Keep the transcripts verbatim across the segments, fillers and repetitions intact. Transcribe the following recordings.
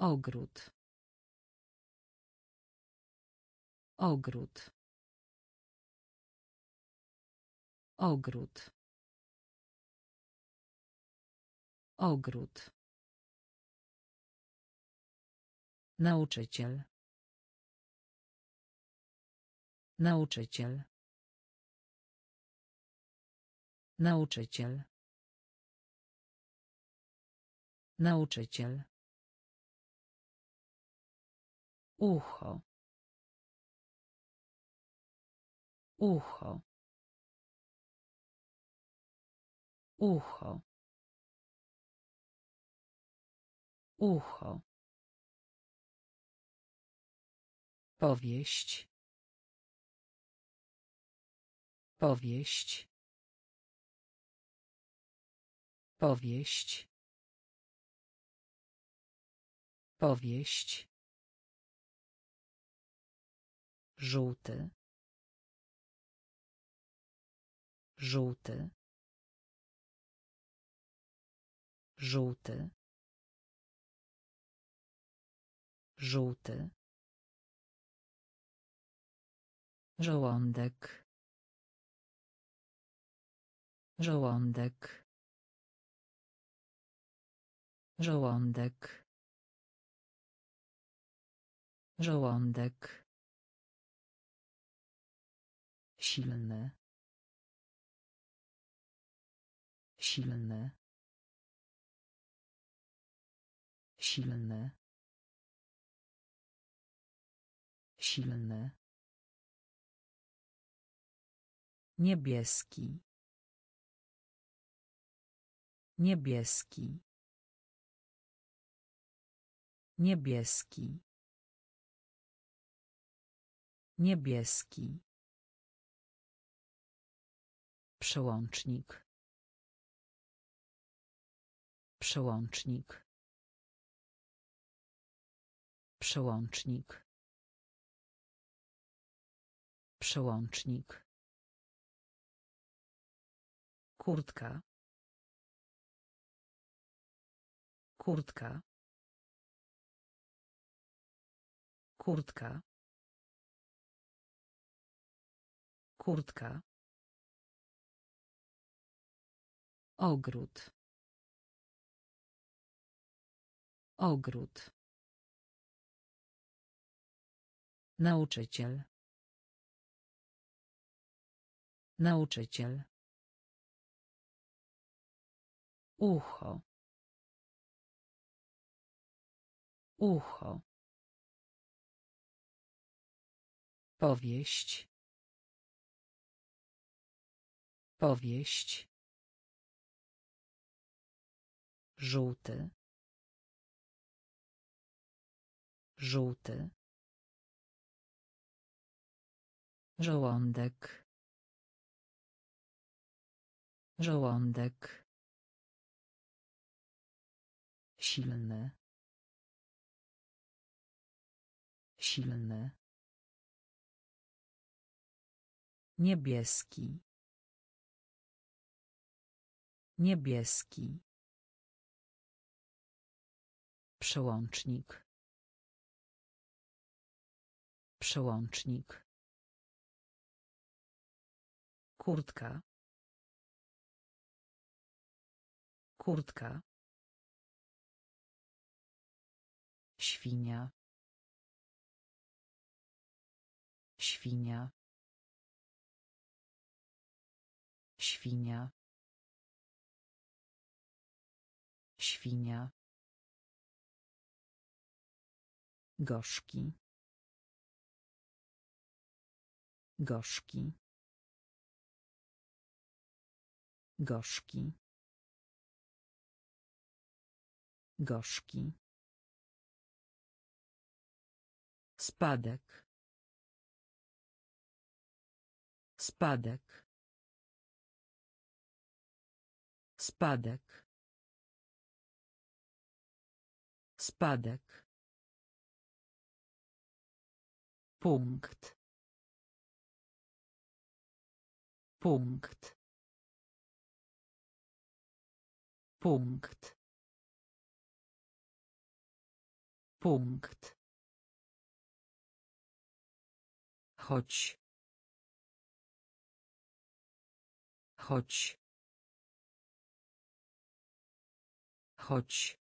Ogród. Ogród. Ogród. Ogród. Nauczyciel. Nauczyciel. Nauczyciel. Nauczyciel. Ucho. Ucho. Ucho. Ucho. Powieść. Powieść. Powieść. Powieść. Żółty. Żółty. Żółty. Żółty. Żołądek. Żołądek. Żołądek. Żołądek. Silny. Silny. Silny. Silny. Niebieski. Niebieski. Niebieski. Niebieski. Przełącznik. Przełącznik. Przełącznik. Przełącznik. Kurtka. Kurtka. Kurtka. Kurtka. Ogród. Ogród. Nauczyciel. Nauczyciel. Ucho. Ucho. Powieść. Powieść. Żółty. Żółty. Żołądek. Żołądek. Silny. Silny. Niebieski. Niebieski. Przełącznik. Przełącznik. Kurtka. Kurtka. Świnia. Świnia. Świnia. Świnia. Gorzki. Gorzki. Gorzki. Gorzki. Spadek. Spadek. Spadek. Spadek. Punkt. Punkt. Punkt. Punkt. Chodź. Chodź. Chodź.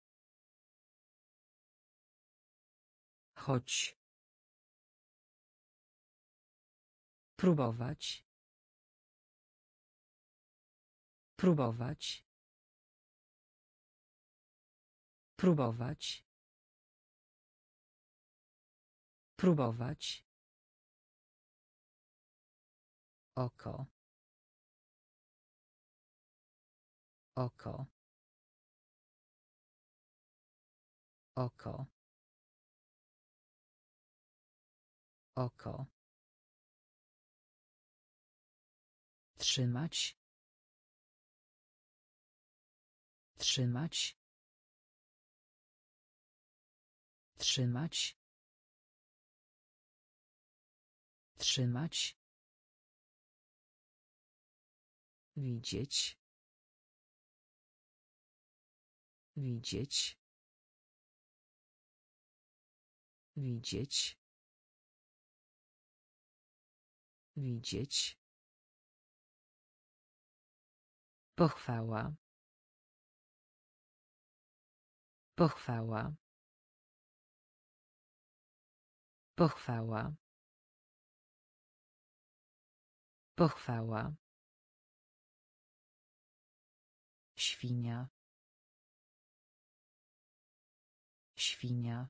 Chodź. Próbować. Próbować. Próbować. Próbować. Oko. Oko. Oko. Oko. Trzymać. Trzymać. Trzymać. Trzymać. Widzieć. Widzieć. Widzieć. Widzieć. Pochwała. Pochwała. Pochwała. Pochwała. Świnia. Świnia.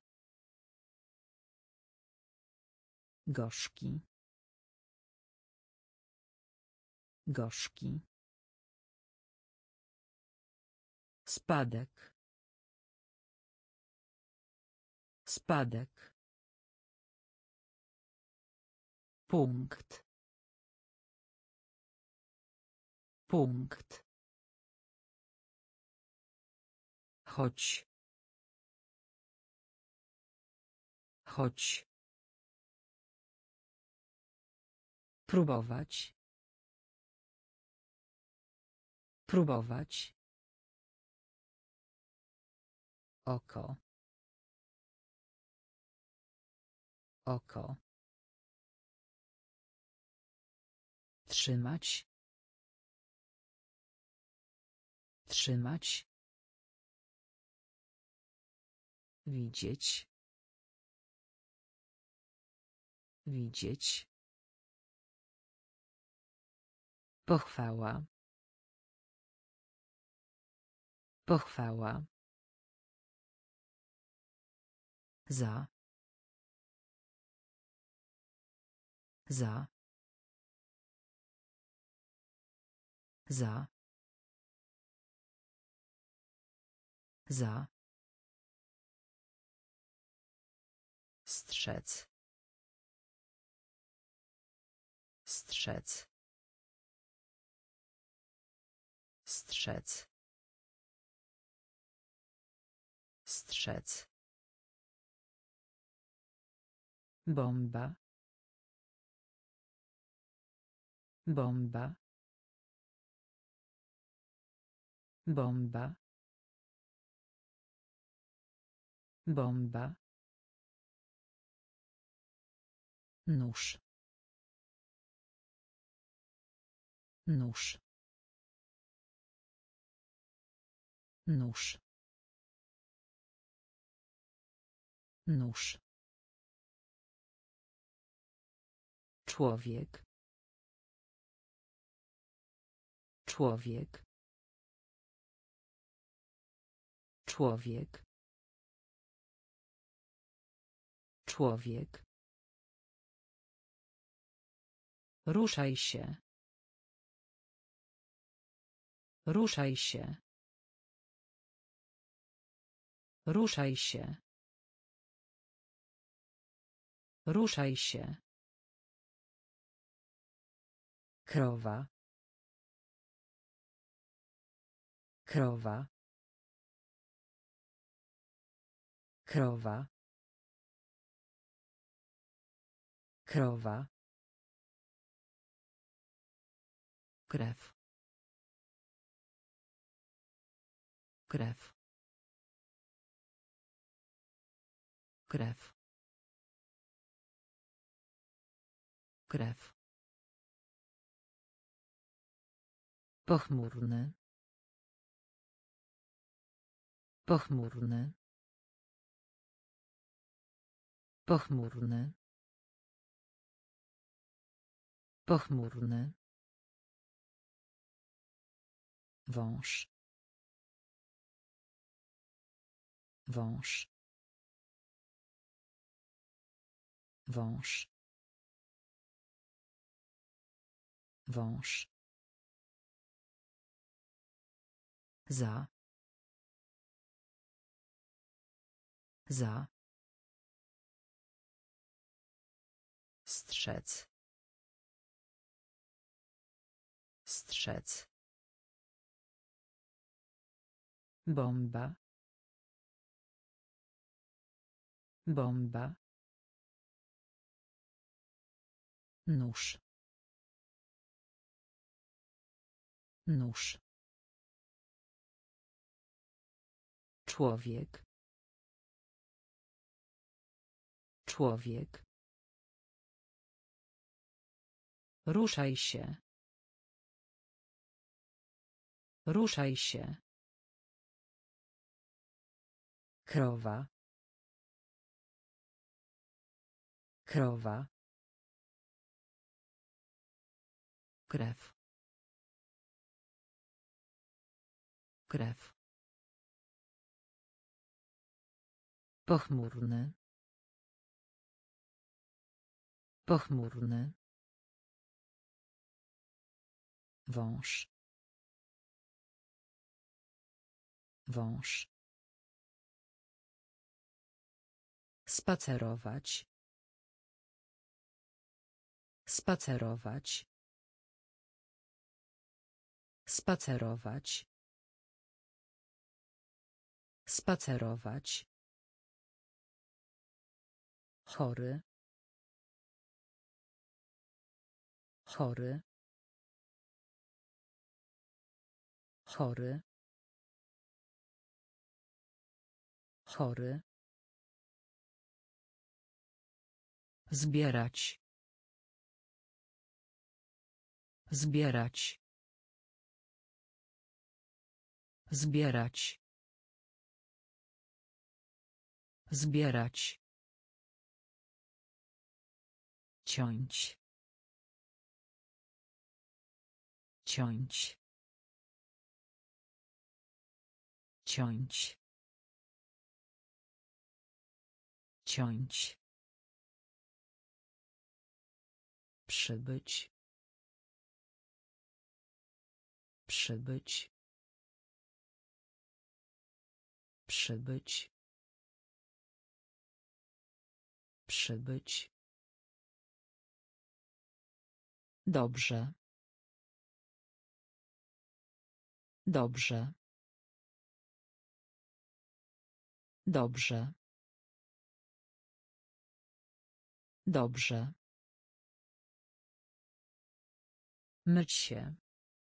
Gorzki. Gorzki. Spadek. Spadek. Punkt. Punkt. Chodź. Chodź. Próbować. Próbować. Oko. Oko. Trzymać. Trzymać. Widzieć. Widzieć. Pochwała. Pochwała. Za. Za. Za. Za. Strzec. Strzec. Strzec. Strzec. Bomba. Bomba. Bomba. Bomba. Nóż. Nóż. Nóż. Nóż. Człowiek. Człowiek. Człowiek. Człowiek. Ruszaj się. Ruszaj się. Ruszaj się. Ruszaj się. Krowa. Krowa. Krowa. Krowa. Krew. Krew. Krew. Krew. Pochmurny. Pochmurny. Pochmurny. Pochmurny. Wąż. Wąż. Wąż. Wąż. Za. Za. Strzec. Strzec. Bomba. Bomba. Nóż. Nóż. Człowiek. Człowiek. Ruszaj się. Ruszaj się. Krowa. Krowa. Krew. Krew. Pochmurny. Pochmurny. Wąż. Wąż. Spacerować. Spacerować. Spacerować. Spacerować. Chory. Chory. Chory. Chory. Zbierać. Zbierać. Zbierać. Zbierać. Ciąć. Ciąć. Ciąć. Ciąć. Przybyć. Przybyć. Przybyć. Przybyć. Dobrze. Dobrze. Dobrze. Dobrze. Myć się.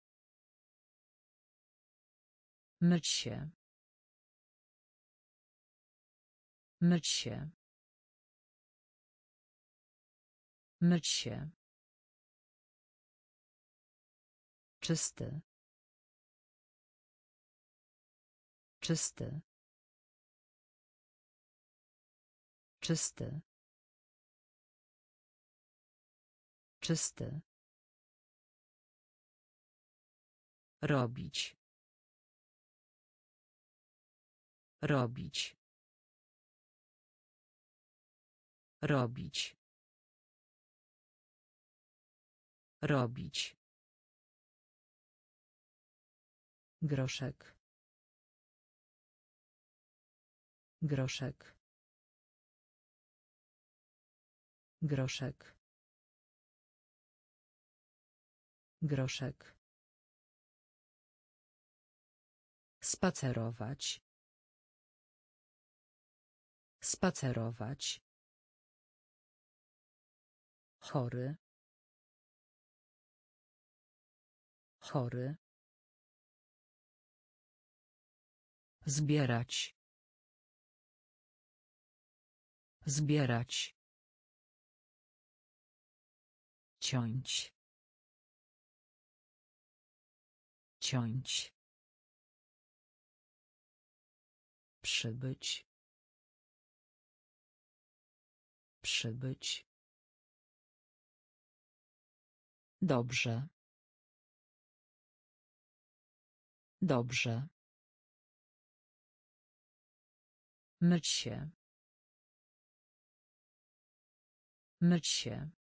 Myć się. Myć się. Myć się. Czysty. Czysty. Czysty. Czysty. Robić. Robić. Robić. Robić. Groszek. Groszek. Groszek. Groszek. Spacerować. Spacerować. Chory. Chory. Zbierać. Zbierać. Ciąć. Ciąć. Przybyć. Przybyć. Dobrze. Dobrze. Myć się. Myć się.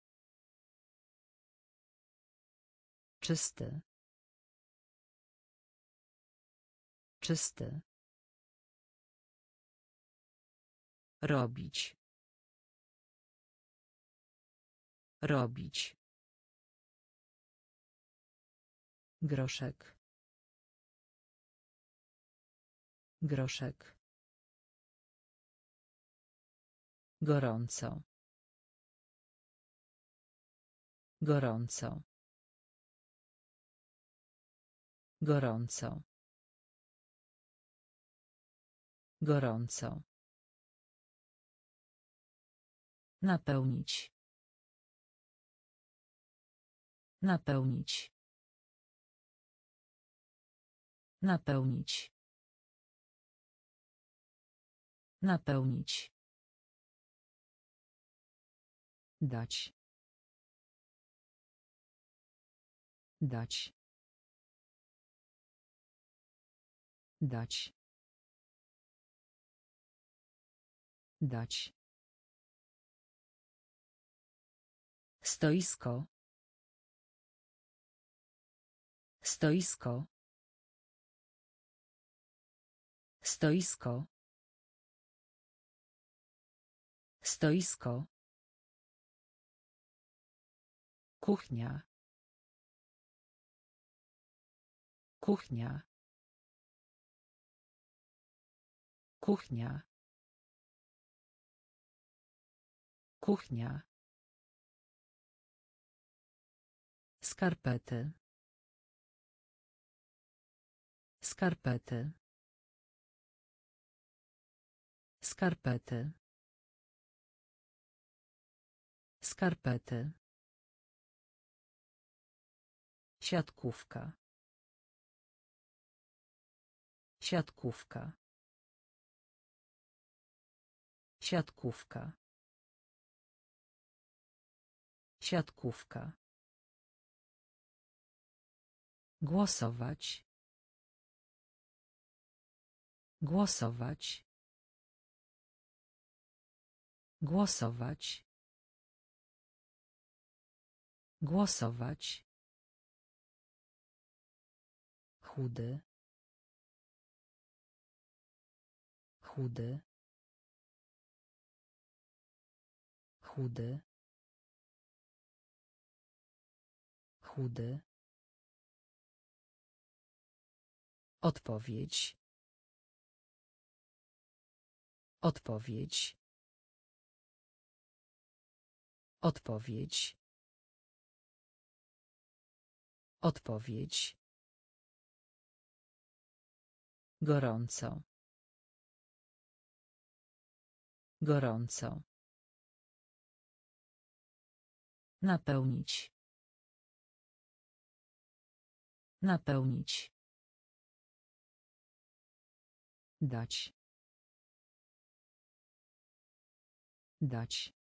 Czysty. Czysty. Robić. Robić. Groszek. Groszek. Gorąco. Gorąco. Gorąco. Gorąco. Napełnić. Napełnić. Napełnić. Napełnić. Dać. Dać. Dać. Dać. Stoisko. Stoisko. Stoisko. Stoisko. Kuchnia. Kuchnia. Kuchnia. Kuchnia. Skarpety. Skarpety. Skarpety. Skarpety. Siatkówka. Siatkówka. Siatkówka. Siatkówka. Głosować. Głosować. Głosować. Głosować. Chudy. Chudy. Chudy. Chudy. Odpowiedź. Odpowiedź. Odpowiedź. Odpowiedź. Gorąco. Gorąco. Napełnić. Napełnić. Dać. Dać.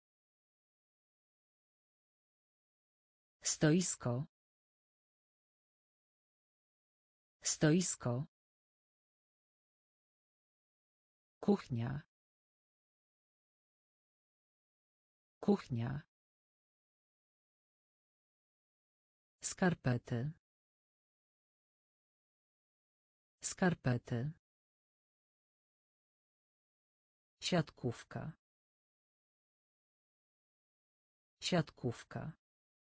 Stoisko. Stoisko. Kuchnia. Kuchnia. Skarpety. Skarpety. Siatkówka. Siatkówka.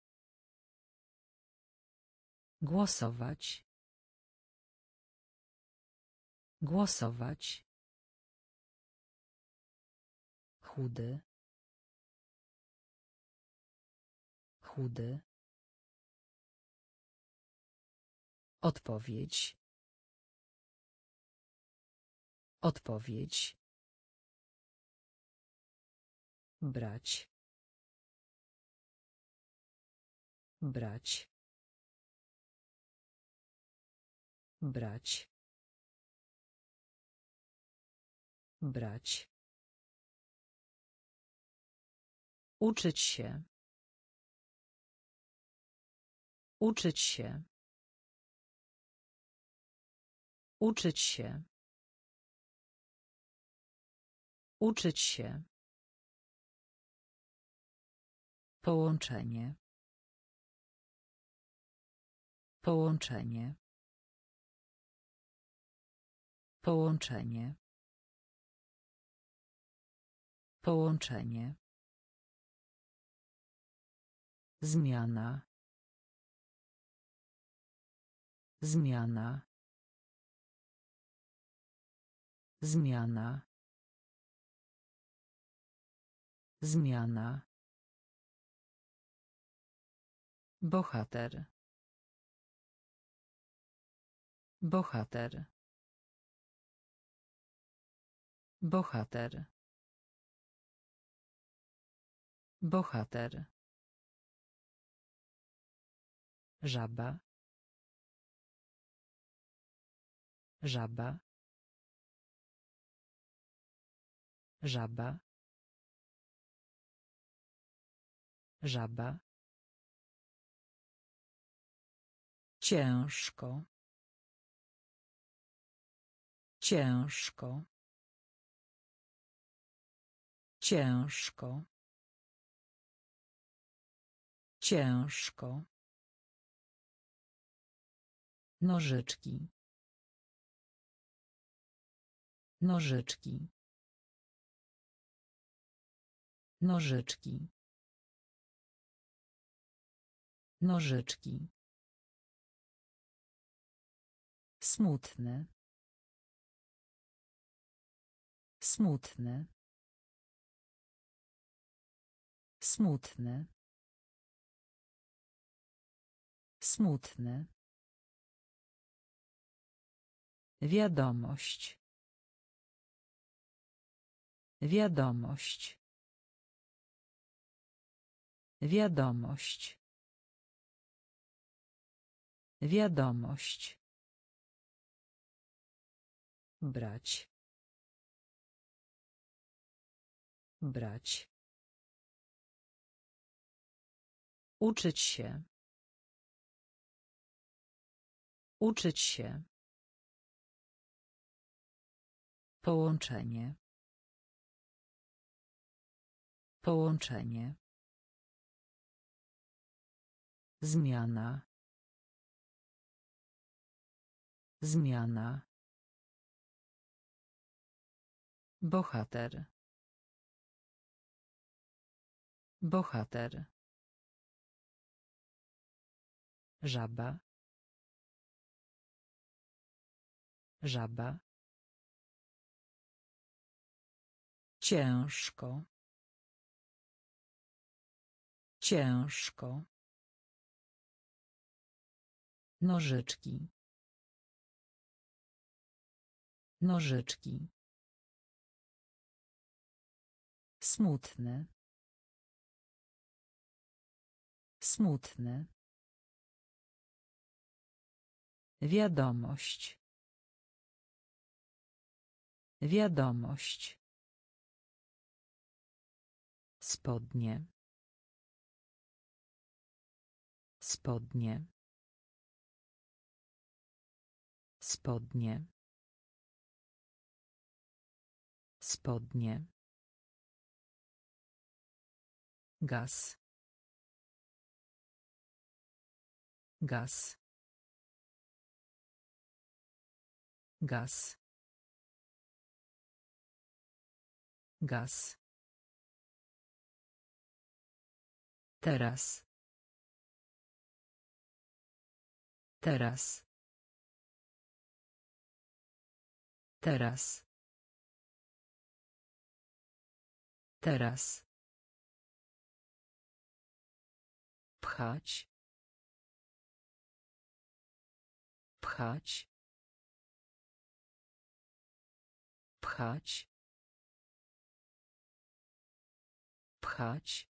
Głosować. Głosować. Chudy. Chudy. Odpowiedź. Odpowiedź. Brać. Brać. Brać. Brać. Uczyć się. Uczyć się. Uczyć się. Uczyć się. Połączenie. Połączenie. Połączenie. Połączenie. Zmiana. Zmiana. Zmiana. Zmiana. Bohater. Bohater. Bohater. Bohater. Żaba. Żaba. Żaba. Żaba. Ciężko. Ciężko. Ciężko. Ciężko. Nożyczki. Nożyczki. Nożyczki. Nożyczki. Smutne. Smutne. Smutne. Smutne. Wiadomość. Wiadomość. Wiadomość. Wiadomość. Brać. Brać. Uczyć się. Uczyć się. Połączenie. Połączenie. Zmiana. Zmiana. Bohater. Bohater. Żaba. Żaba. Ciężko. Ciężko. Nożyczki. Nożyczki. Smutne. Smutne. Wiadomość. Wiadomość. Spodnie. Spodnie. Spodnie. Spodnie. Gaz. Gaz. Gaz. Gaz. Teraz. Teraz. Teraz. Teraz. Pchać. Pchać. Pchać. Pchać.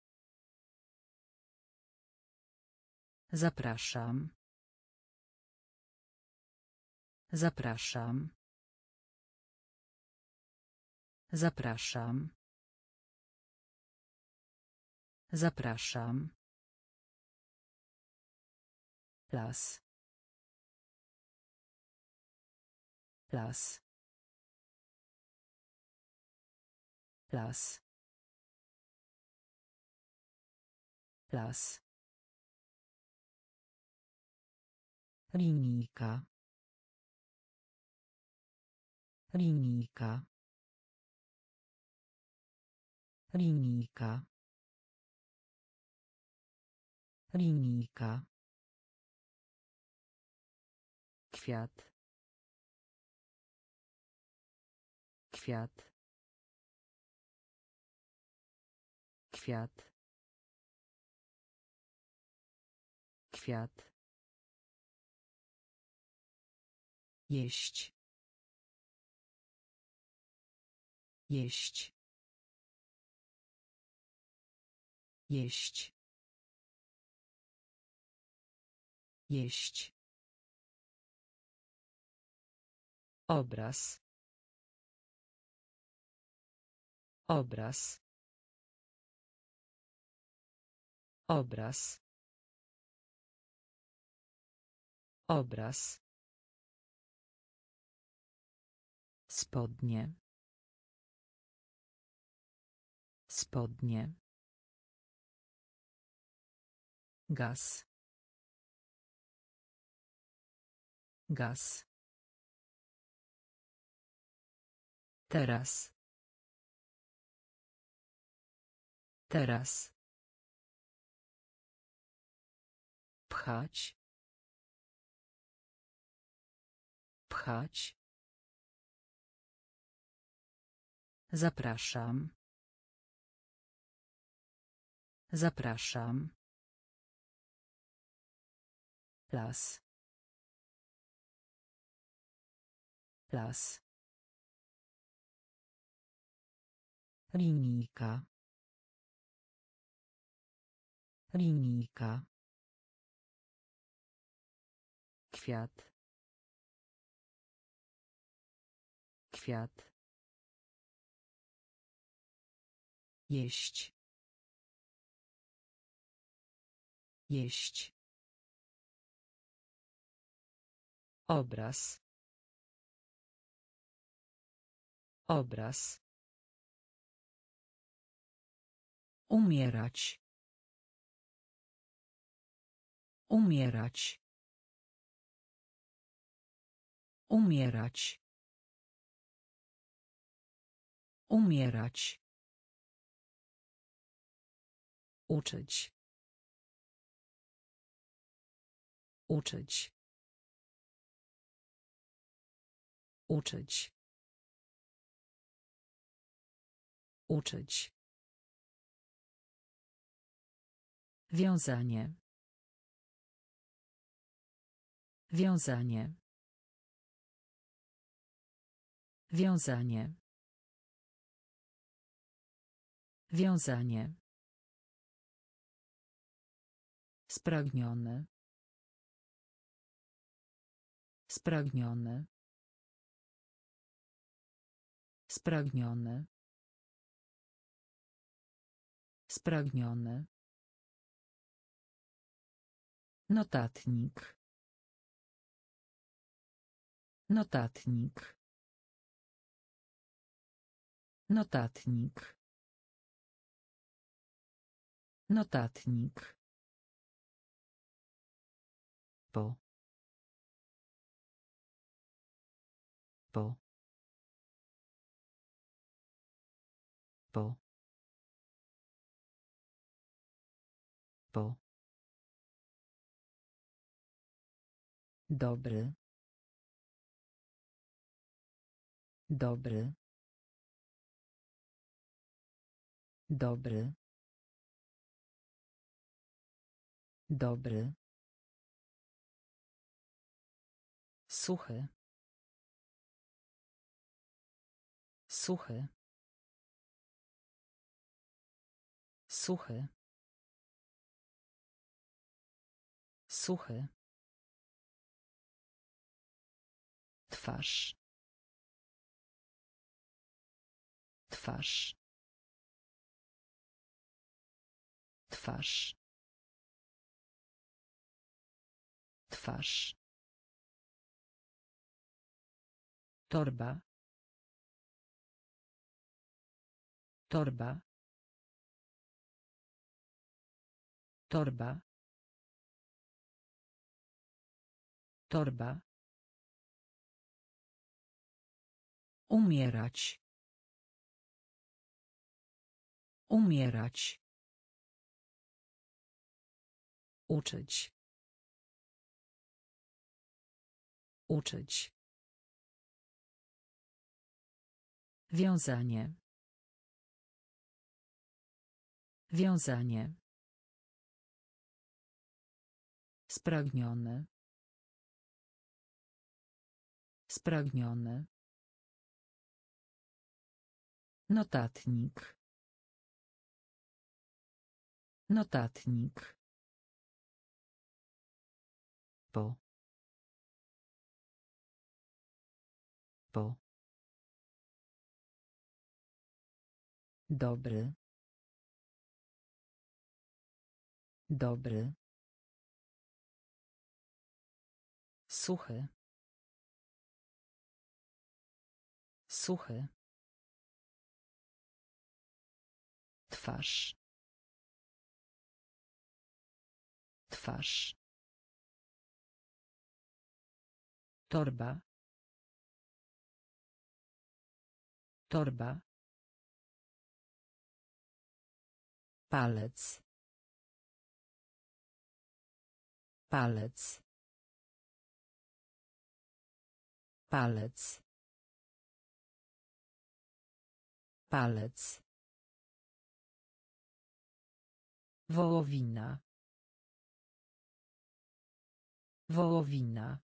Zapraszam. Zapraszam. Zapraszam. Zapraszam. Las. Las. Las. Las. Linijka. Linijka. Linijka. Linijka. Kwiat. Kwiat. Kwiat. Kwiat. Jeść. Jeść. Jeść. Jeść. Obraz. Obraz. Obraz. Obraz. Spodnie. Spodnie. Gaz. Gaz. Teraz. Teraz. Pchać. Pchać. Zapraszam. Zapraszam. Las. Las. Linijka. Linijka. Kwiat. Kwiat. Jeść. Jeść. Obraz. Obraz. Umierać. Umierać. Umierać. Umierać. Uczyć. Uczyć. Uczyć. Uczyć. Wiązanie. Wiązanie. Wiązanie. Wiązanie. Spragniony. Spragniony. Spragniony. Spragniony. Notatnik. Notatnik. Notatnik. Notatnik. Po. Po. Po. Po. Dobry. Dobry. Dobry. Dobry. Suchy. Suchy. Suchy. Suchy. Twarz. Twarz. Twarz. Twarz. Torba. Torba. Torba. Torba. Umierać. Umierać. Uczyć. Uczyć. Wiązanie. Wiązanie. Spragniony. Spragniony. Notatnik. Notatnik. Po. Po. Dobry. Dobry. Suchy. Suchy. Twarz. Twarz. Torba. Torba. Palec. Palec. Palec. Palec. Wołowina. Wołowina.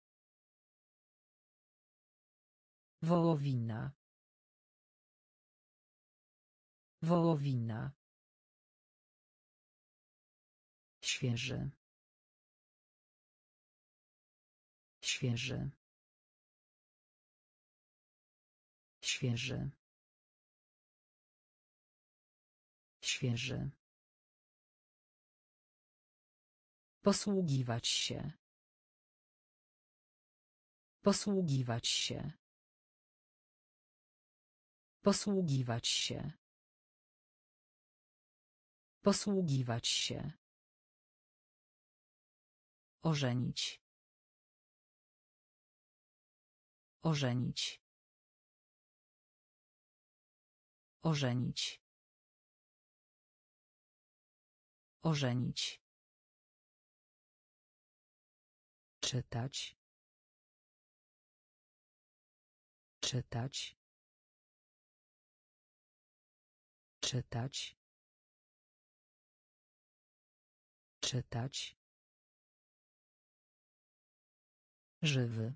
Wołowina. Wołowina. Świeży. Świeży. Świeży. Świeży. Posługiwać się. Posługiwać się. Posługiwać się. Posługiwać się. Ożenić. Ożenić. Ożenić. Ożenić. Czytać. Czytać. Czytać. Czytać. Żywy.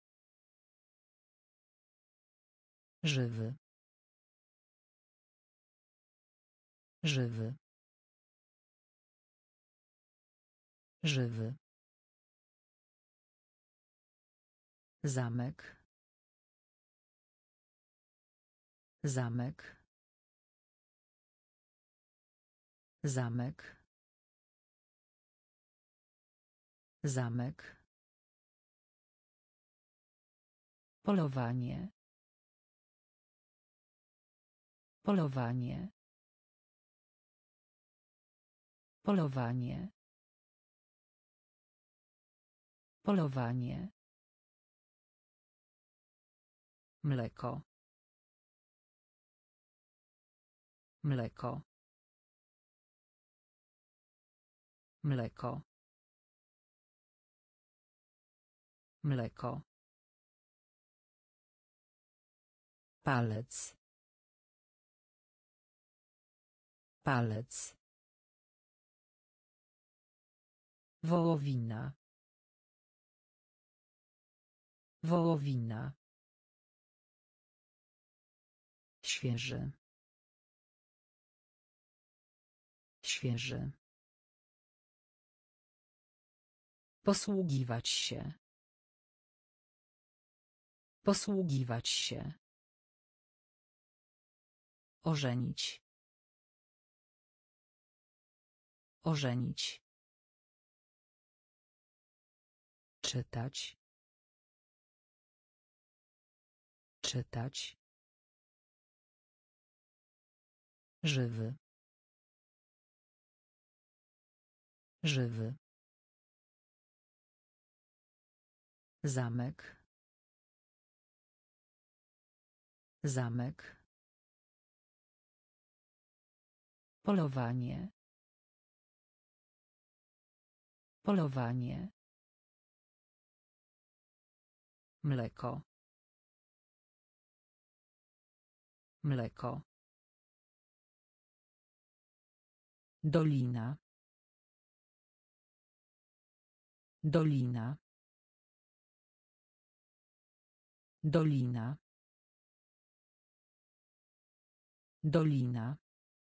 Żywy. Żywy. Żywy. Zamek. Zamek. Zamek. Zamek. Polowanie. Polowanie. Polowanie. Polowanie. Mleko. Mleko. Mleko. Mleko. Palec. Palec. Wołowina. Wołowina. Świeży. Świeży. Posługiwać się. Posługiwać się. Ożenić. Ożenić. Czytać. Czytać. Żywy. Żywy. Zamek. Zamek. Polowanie. Polowanie. Mleko. Mleko. Dolina. Dolina. Dolina. Dolina.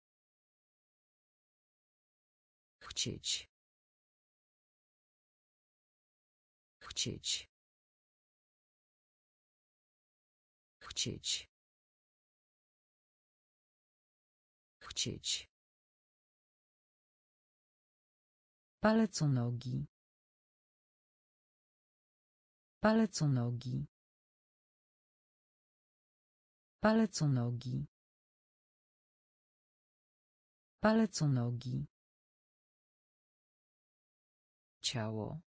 Chcieć. Chcieć. Chcieć. Chcieć. Palec u nogi. Palec u nogi. Palec u nogi. Palec u nogi. Ciało.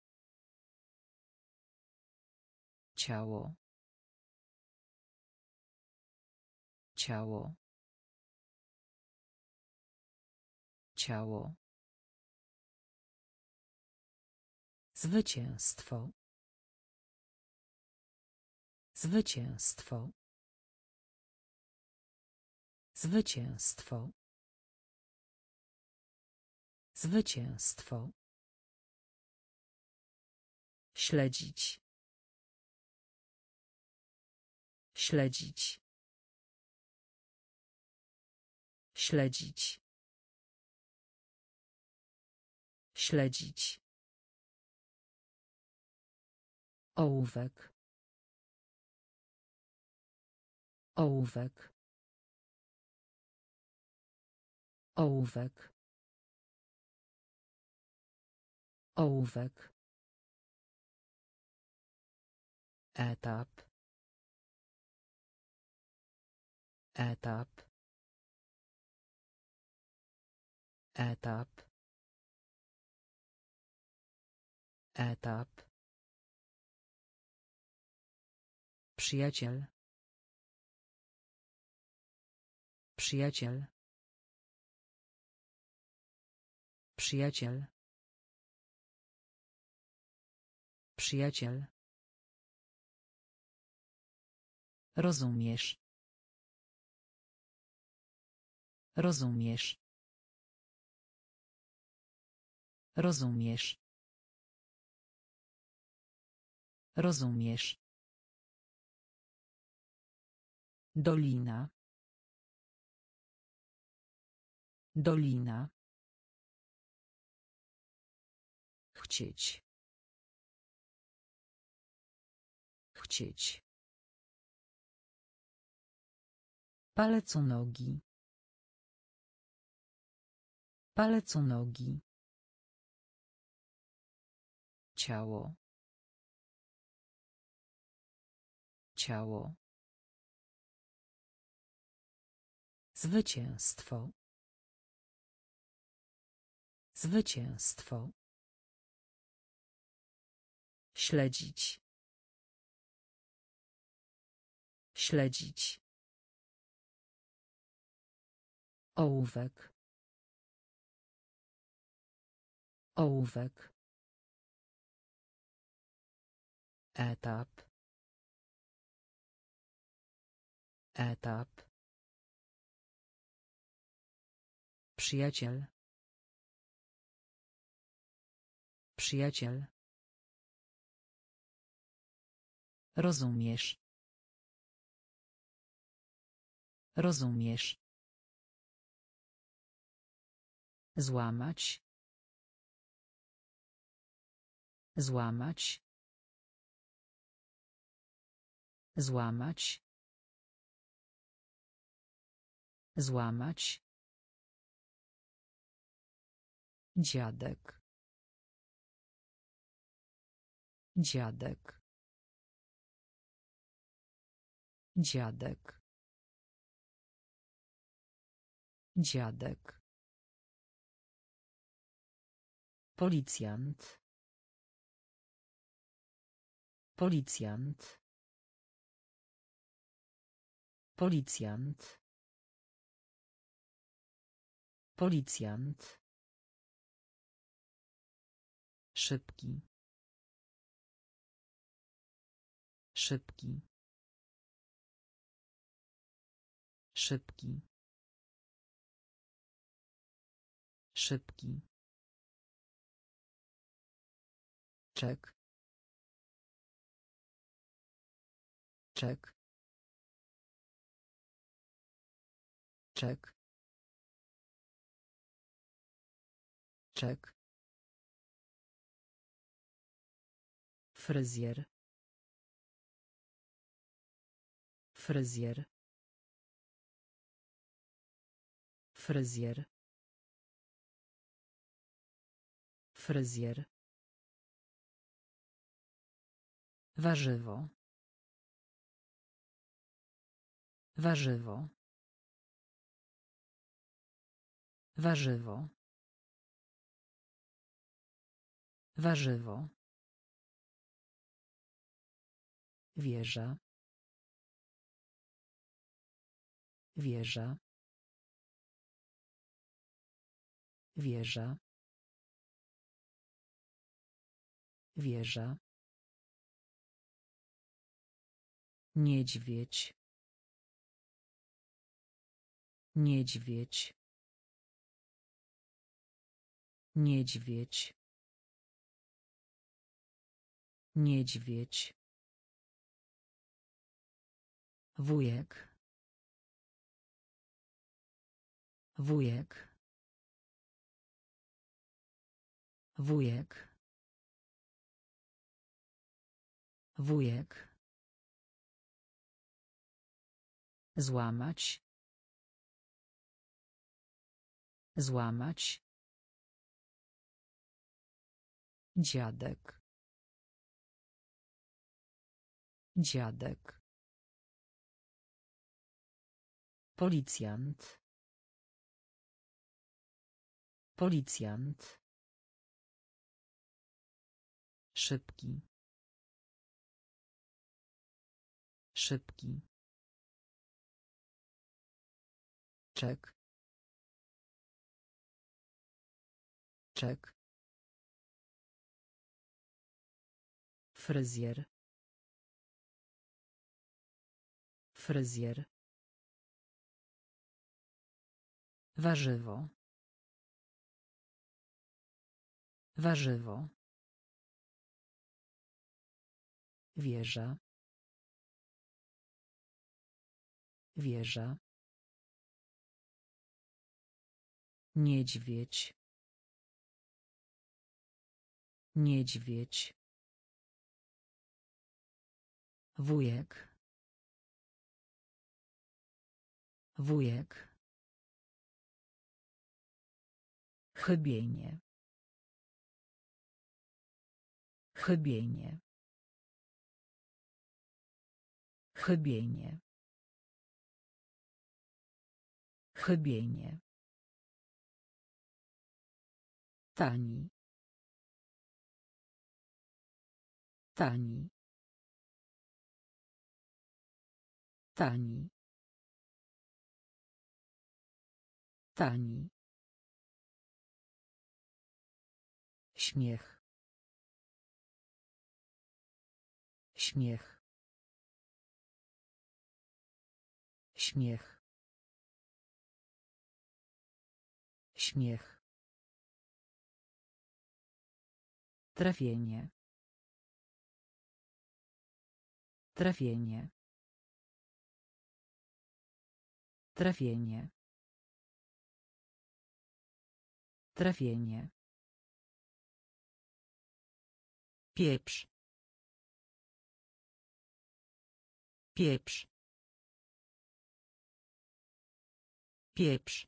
Ciało. Ciało. Ciało. Zwycięstwo. Zwycięstwo. Zwycięstwo. Zwycięstwo. Śledzić. Śledzić. Śledzić. Śledzić. Ołówek. Ołówek. Ołówek. Ołówek. Etap. Etap. Etap. Etap. Przyjaciel. Przyjaciel. Przyjaciel. Przyjaciel. Rozumiesz. Rozumiesz. Rozumiesz. Rozumiesz. Dolina. Dolina. Chcieć. Chcieć. Palec u nogi. Palec u nogi. Ciało. Ciało. Zwycięstwo. Zwycięstwo. Śledzić. Śledzić. Ołówek. Ołówek. Etap. Etap. Przyjaciel. Przyjaciel. Rozumiesz. Rozumiesz. Złamać. Złamać. Złamać. Złamać. Dziadek. Dziadek. Dziadek. Dziadek. Policjant. Policjant. Policjant. Policjant. Szybki. Szybki. Szybki. Szybki. Czek. Czek. Czek. Czek. Fryzjer. Fryzjer. Fryzjer. Fryzjer. Warzywo. Warzywo. Warzywo. Warzywo. Wieża. Wieża. Wieża. Wieża. Niedźwiedź. Niedźwiedź. Niedźwiedź. Niedźwiedź. Wujek. Wujek. Wujek. Wujek. Złamać. Złamać. Dziadek. Dziadek. Policjant. Policjant. Szybki. Szybki. Czek. Czek. Fryzjer. Fryzjer. Warzywo. Warzywo. Wieża. Wieża. Niedźwiedź. Niedźwiedź. Wujek. Wujek. Chybienie. Chybienie. Chybienie. Chybienie. Tani. Tani. Tani. Tani. Śmiech. Śmiech. Śmiech. Śmiech. Trafienie. Trafienie. Trafienie. Trafienie. Pieprz. Pieprz. Pieprz.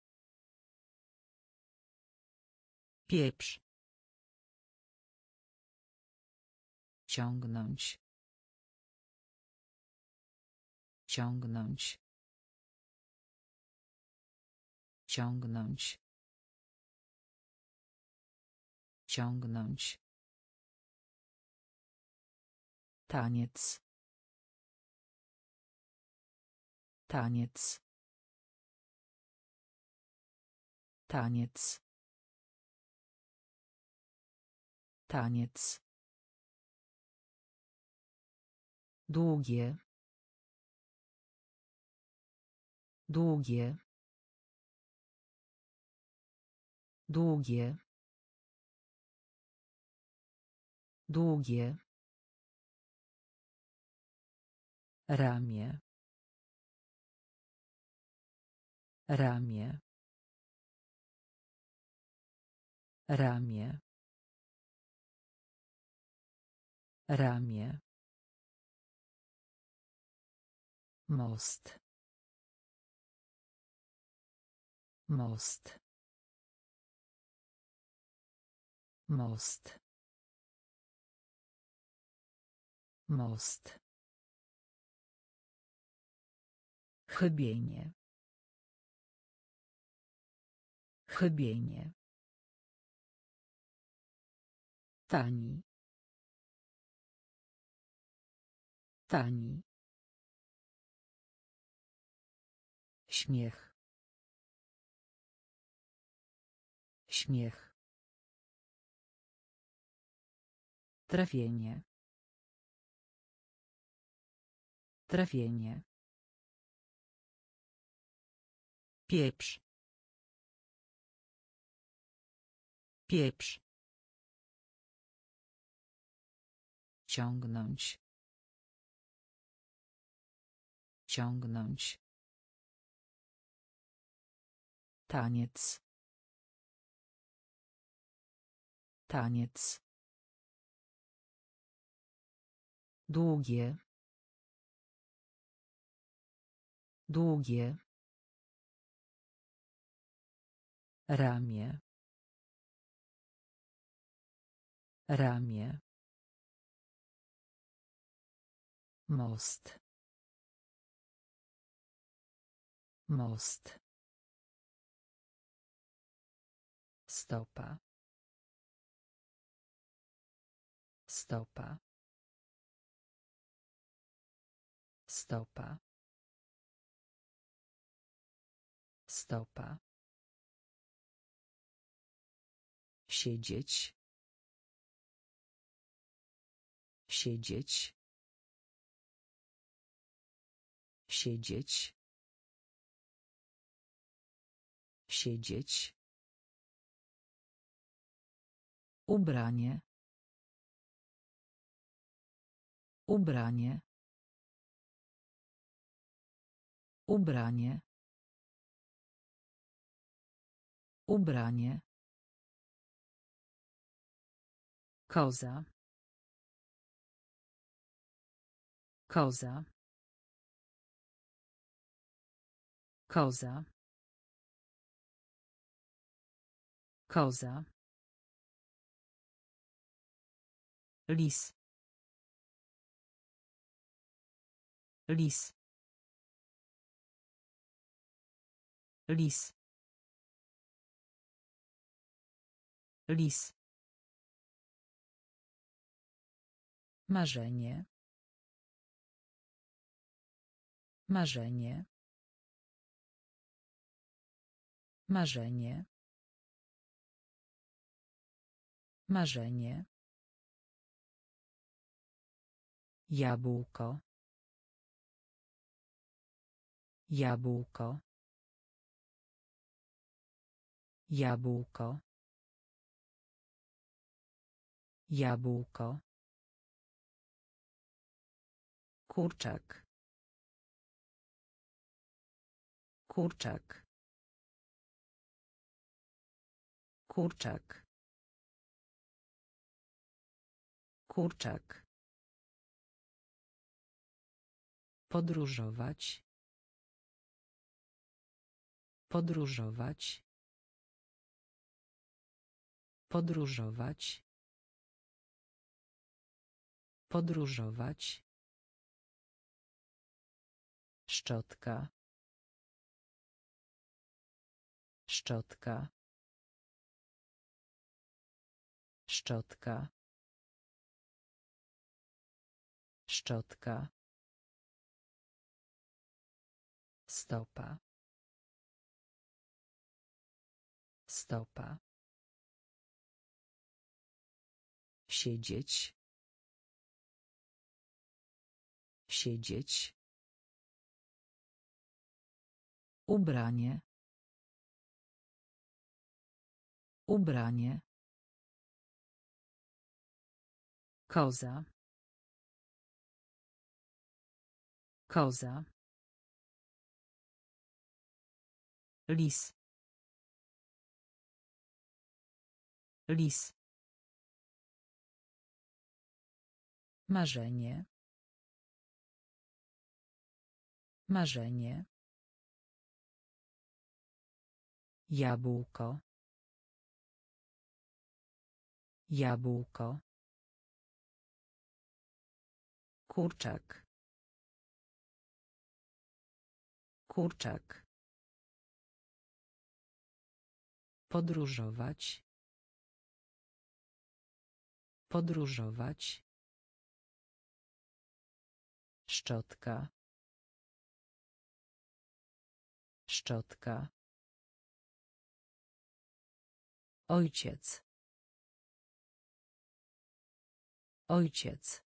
Pieprz. Ciągnąć. Ciągnąć. Ciągnąć. Ciągnąć. Taniec. Taniec. Taniec. Taniec. Długie. Długie. Długie. Długie. Ramię. Ramię. Ramię. Ramię. Most. Most. Most. Most. Chybienie. Chybienie. Tani. Tani. Śmiech. Śmiech. Trafienie. Trafienie. Pieprz. Pieprz. Ciągnąć. Ciągnąć. Taniec. Taniec. Długie. Długie. Ramię. Ramię. Most. Most. Stopa. Stopa. Stopa. Stopa. Siedzieć. Siedzieć. Siedzieć. Siedzieć. Ubranie. Ubranie. Ubranie. Ubranie. Koza. Koza. Koza. Koza. Lis. Lis. Lis. Lis. Marzenie. Marzenie. Marzenie. Marzenie. Jabłko. Jabłko. Jabłko. Jabłko. Kurczak. Kurczak. Kurczak. Kurczak. Podróżować. Podróżować. Podróżować. Podróżować. Szczotka. Szczotka. Szczotka. Szczotka. Stopa. Stopa. Siedzieć. Siedzieć. Ubranie. Ubranie. Koza. Koza. Lis. Lis. Marzenie. Marzenie. Jabłko. Jabłko. Kurczak. Kurczak. Podróżować. Podróżować. Szczotka. Szczotka. Ojciec. Ojciec.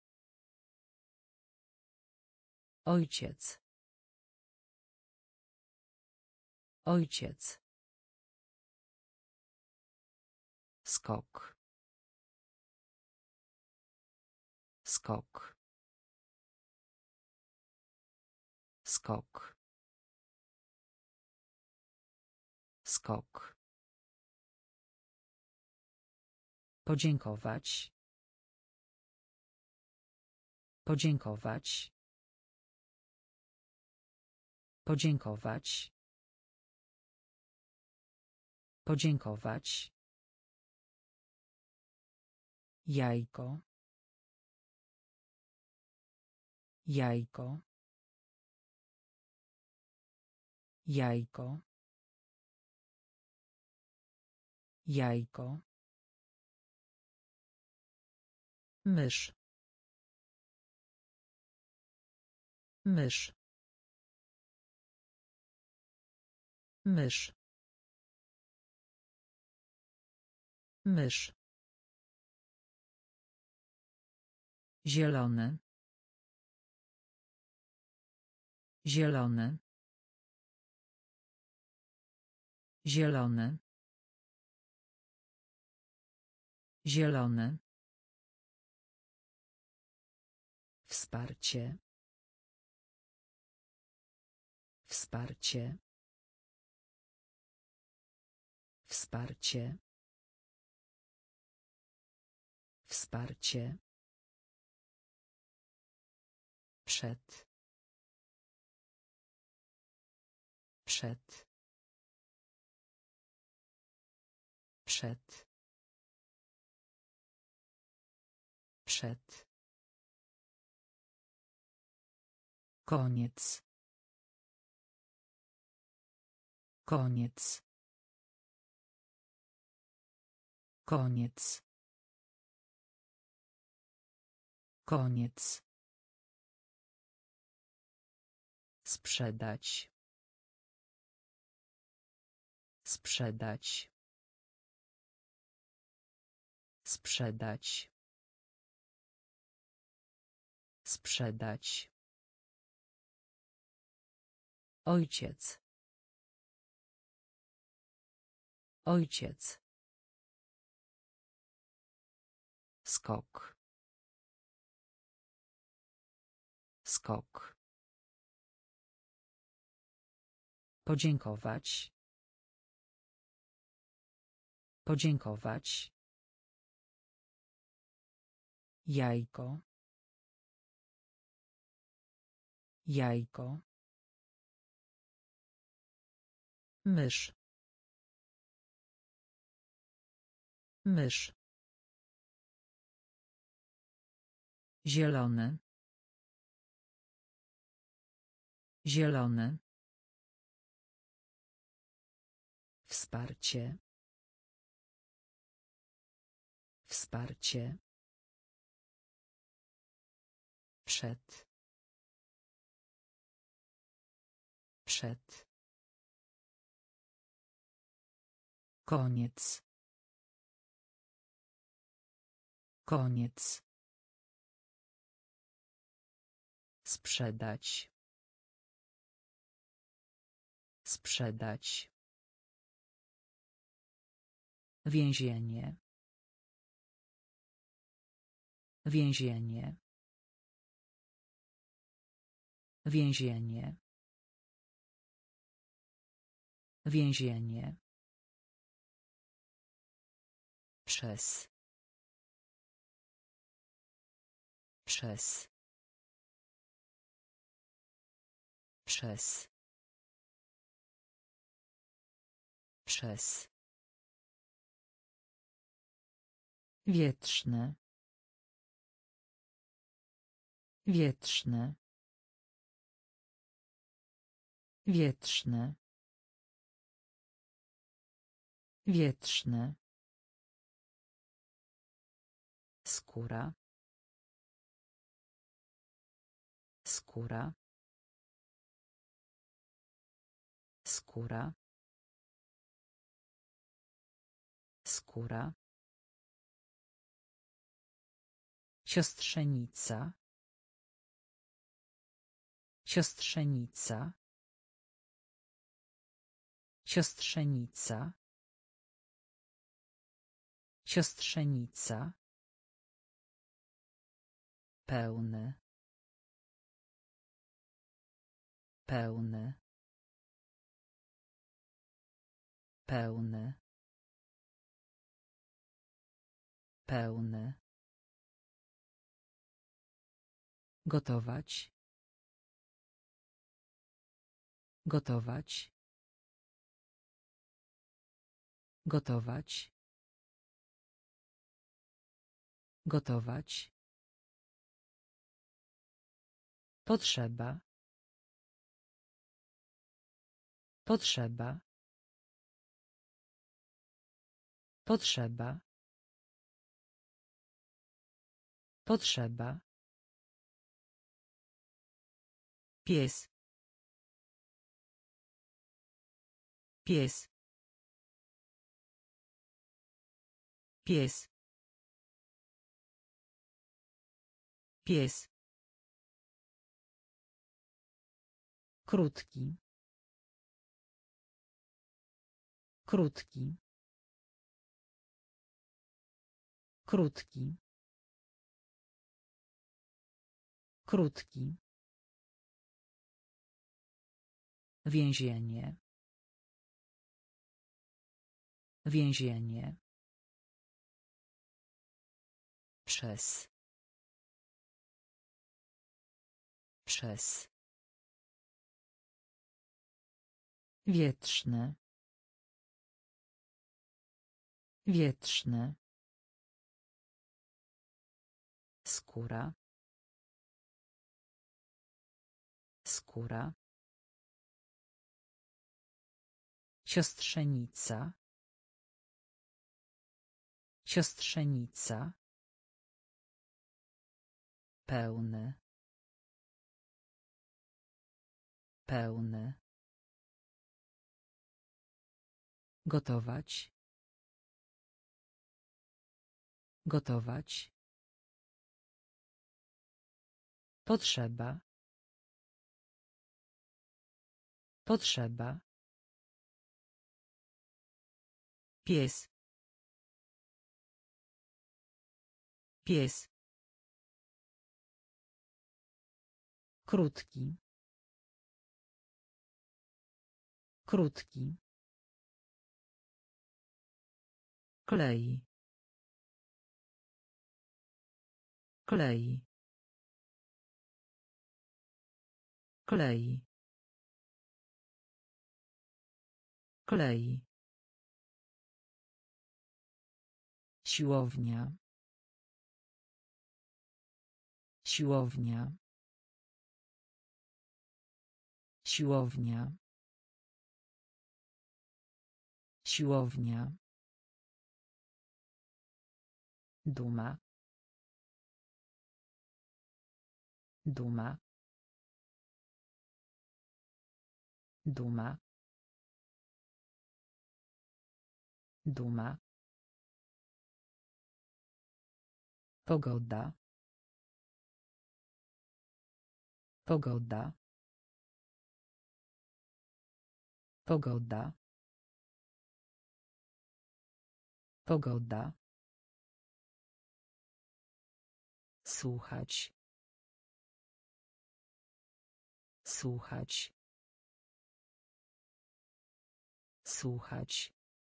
Ojciec. Ojciec. Skok. Skok. Skok. Skok. Podziękować. Podziękować. Podziękować. Podziękować. Jajko. Jajko. Jajko. Jajko. Mysz. Mysz. Mysz. Mysz. Zielony. Zielony. Zielony. Zielony. Wsparcie. Wsparcie. Wsparcie. Wsparcie. Przed. Przed. Przed. Przed. Koniec. Koniec. Koniec. Koniec. Sprzedać. Sprzedać. Sprzedać. Sprzedać. Ojciec. Ojciec. Skok. Skok. Podziękować. Podziękować. Jajko. Jajko. Mysz. Mysz. Zielony. Zielony. Wsparcie. Wsparcie. Przed. Przed. Koniec. Koniec. Sprzedać. Sprzedać. Więzienie. Więzienie. Więzienie. Więzienie. Przez. Przez. Przez. Przez. Wietrzny. Wietrzny. Wietrzny. Wietrzny. Skóra. Skóra. Skóra. Skóra. Siostrzenica. Siostrzenica. Siostrzenica. Siostrzenica. Pełny. Pełny. Pełny. Pełny. Gotować. Gotować. Gotować. Gotować. Potrzeba. Potrzeba. Potrzeba. Potrzeba. Pies. Pies. Pies. Pies. Krótki. Krótki. Krótki. Krótki. Więzienie. Więzienie. Przez. Przez. Wietrzny. Wietrzny. Skóra. Skóra. Siostrzenica. Siostrzenica. Pełny. Pełny. Gotować. Gotować. Potrzeba. Potrzeba. Pies. Pies. Krótki. Krótki. Klei. Klei. Klei. Klei. Siłownia. Siłownia. Siłownia. Siłownia. Duma. Duma. Duma. Duma. Pogoda. Pogoda. Pogoda. Pogoda. Słuchać. Słuchać. Słuchać.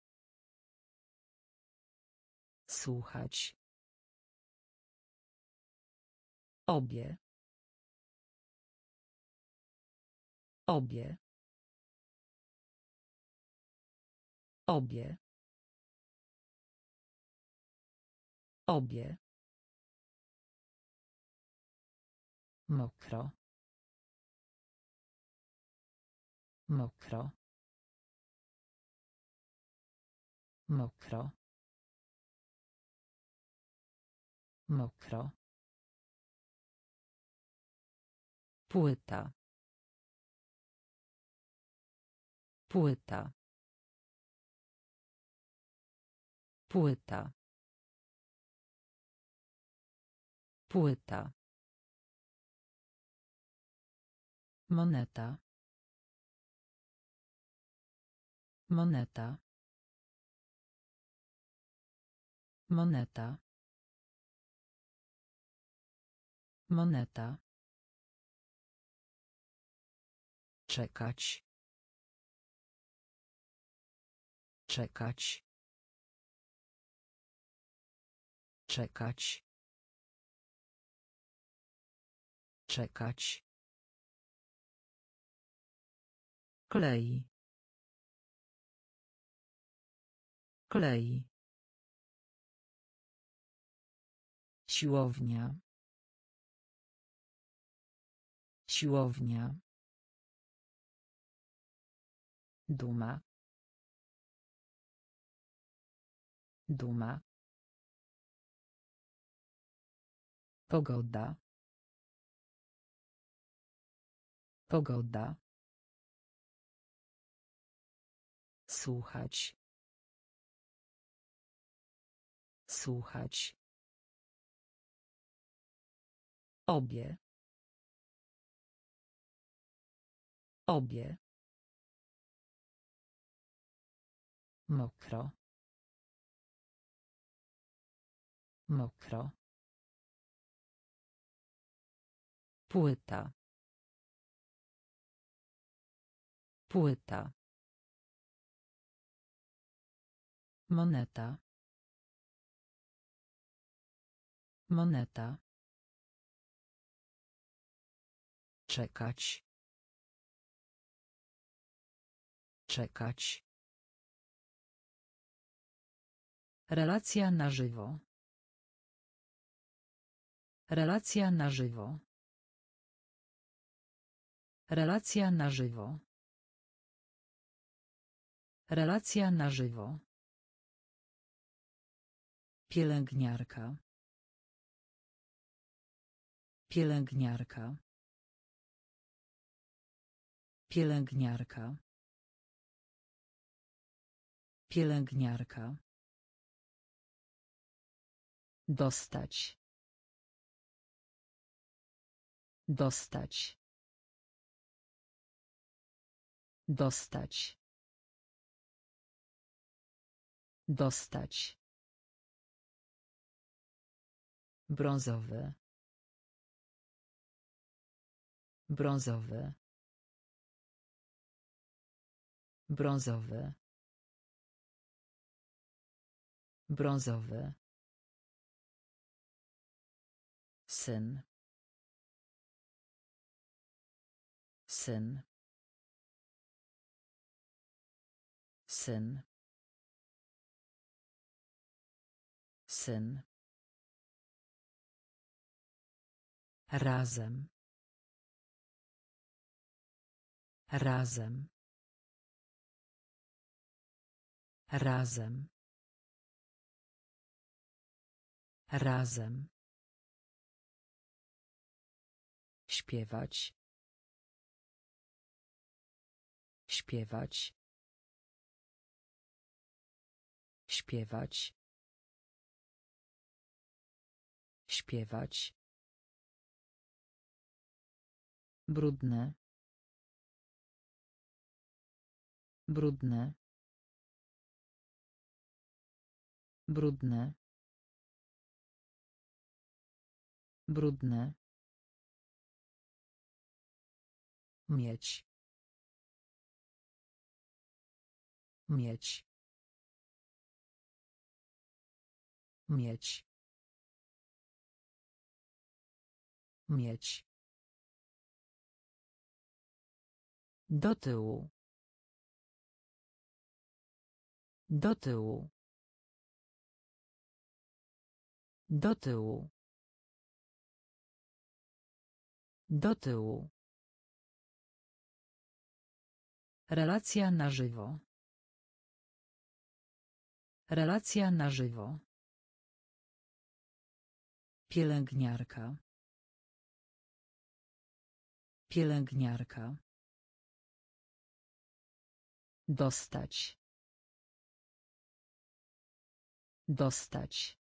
Słuchać. Obie. Obie. Obie. Obie. Mokro. Mokro. Mokro. Mokro. Płyta. Płyta. Płyta. Płyta. Moneta. Moneta. Moneta. Moneta. Czekać. Czekać. Czekać. Czekać. Klei. Klei. Siłownia. Siłownia. Duma. Duma. Pogoda. Pogoda. Słuchać. Słuchać. Obie. Obie. Mokro. Mokro. Płyta. Płyta. Moneta. Moneta. Czekać. Czekać. Relacja na żywo. Relacja na żywo. Relacja na żywo. Relacja na żywo. Pielęgniarka. Pielęgniarka. Pielęgniarka. Pielęgniarka. Dostać. Dostać. Dostać. Dostać. Brązowy. Brązowy. Brązowy. Brązowy. Syn. Syn. Syn. Syn. Razem. Razem. Razem. Razem. Śpiewać. Śpiewać. Śpiewać. Śpiewać. Brudne. Brudne. Brudne. Brudne. Mieć. Mieć. Mieć. Mieć. Do tyłu. Do tyłu. Do tyłu. Do tyłu. Relacja na żywo. Relacja na żywo. Pielęgniarka. Pielęgniarka. Dostać. Dostać.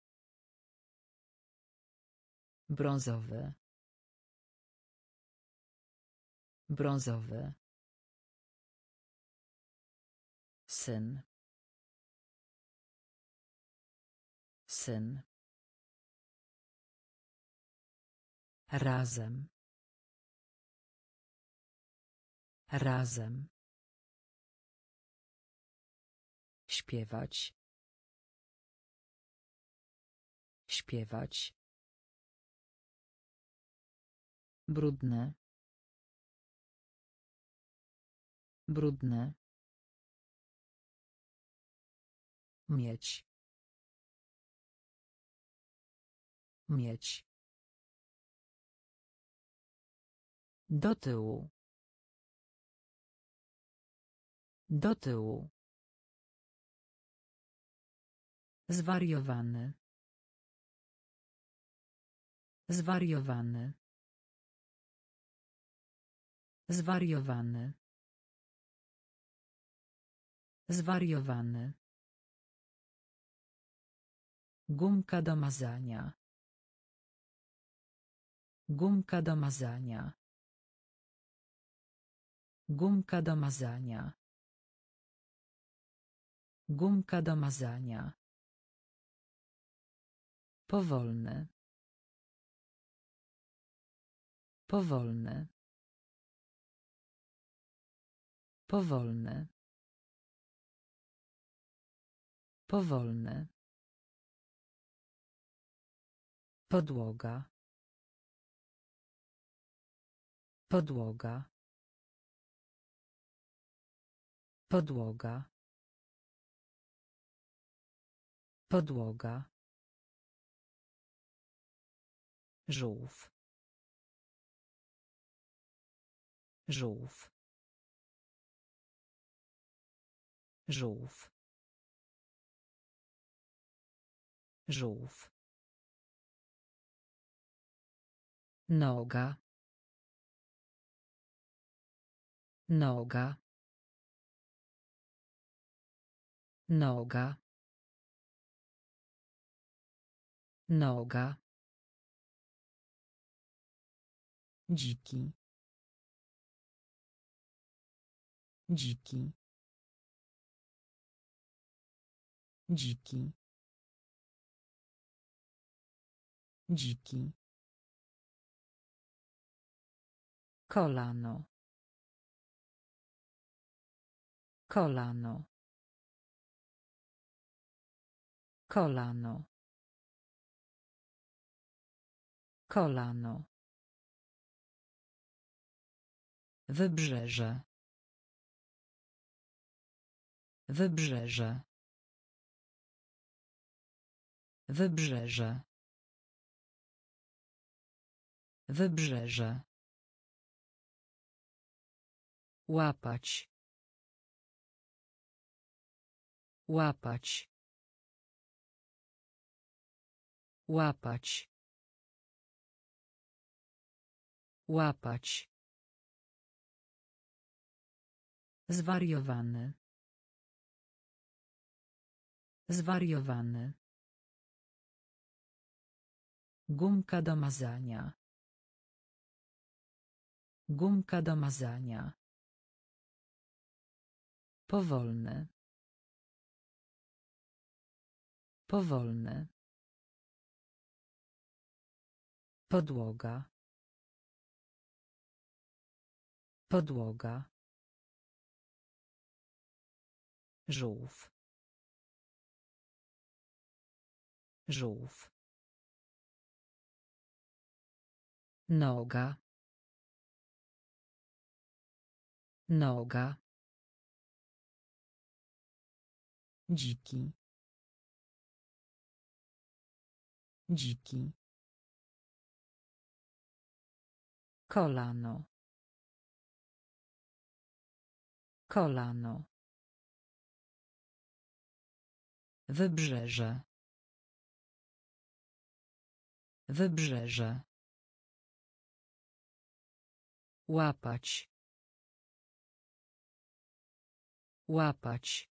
Brązowy. Brązowy. Syn. Syn. Razem. Razem. Śpiewać. Śpiewać. Brudne. Brudne. Mieć. Mieć. Do tyłu. Do tyłu. Zwariowany. Zwariowany. Zwariowany. Zwariowany. Gumka do mazania. Gumka do mazania. Gumka do mazania. Gumka do mazania. Powolny. Powolny. Powolny. Powolny. Podłoga. Podłoga. Podłoga. Podłoga. Żółw. Żółw. Żółw. Żółw. Noga. Noga. Noga. Noga. Dziki. Dziki. Dziki. Dziki. Kolano. Kolano. Kolano. Kolano. Wybrzeże. Wybrzeże. Wybrzeże. Wybrzeże. Łapać. Łapać. Łapać. Łapać. Zwariowany. Zwariowany. Gumka do mazania. Gumka do mazania. Powolny. Powolny. Podłoga. Podłoga. Żółw. Żółw. Noga. Noga. Dziki. Dziki. Kolano. Kolano. Wybrzeże. Wybrzeże. Łapać. Łapać.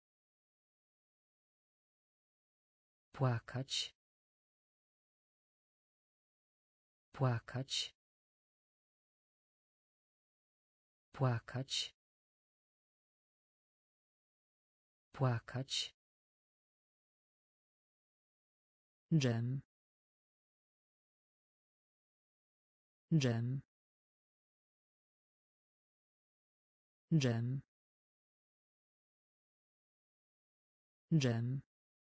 Płakać. Płakać. Płakać. Płakać. Dżem. Dżem. Dżem. Dżem.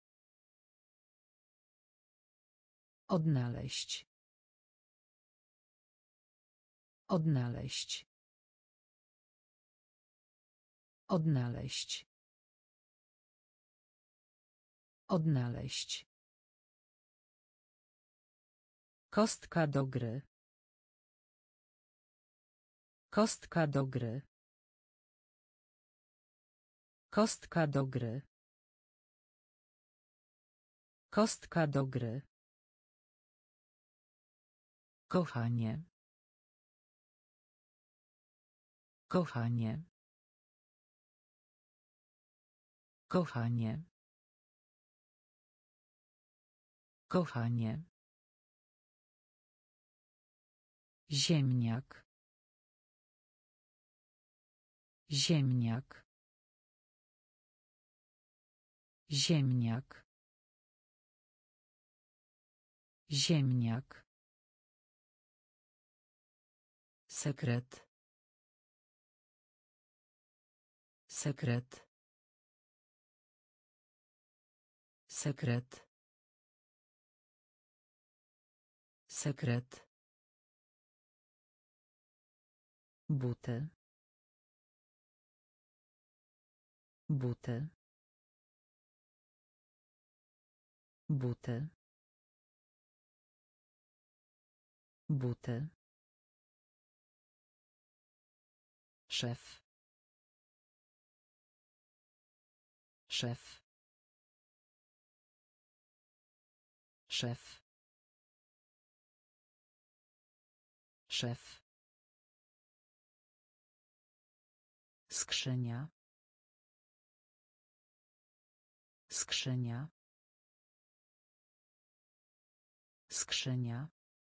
Odnaleźć. Odnaleźć. Odnaleźć. Odnaleźć. Kostka do gry. Kostka do gry. Kostka do gry. Kostka do gry. Kochanie. Kochanie. Kochanie. Kochanie. Ziemniak. Ziemniak. Ziemniak. Ziemniak. Sekret. Sekret. Sekret. Sekret. Buty. Buty. Buty. Buty. Szef. Szef. Szef. Szef. Skrzynia. Skrzynia. Skrzynia.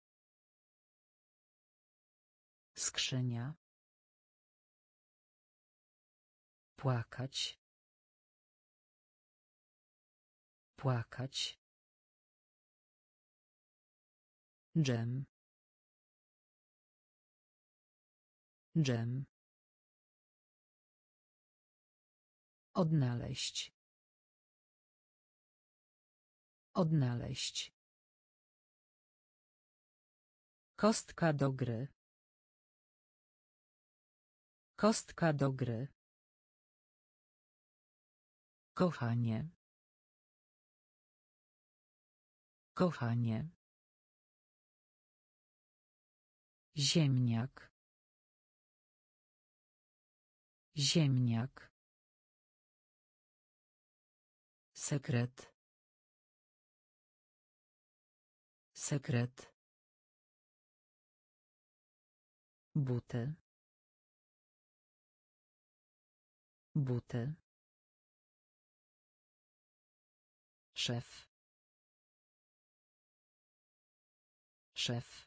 Skrzynia. Płakać. Płakać. Dżem. Dżem. Odnaleźć. Odnaleźć. Kostka do gry. Kostka do gry. Kochanie. Kochanie. Ziemniak. Ziemniak. Sekret. Sekret. Buty. Buty. Szef. Szef.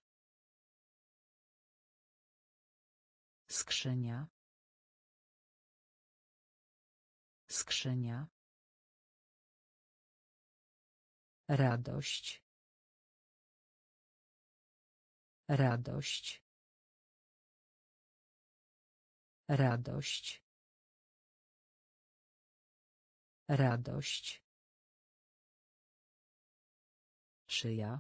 Skrzynia. Skrzynia. Radość. Radość. Radość. Radość. Szyja.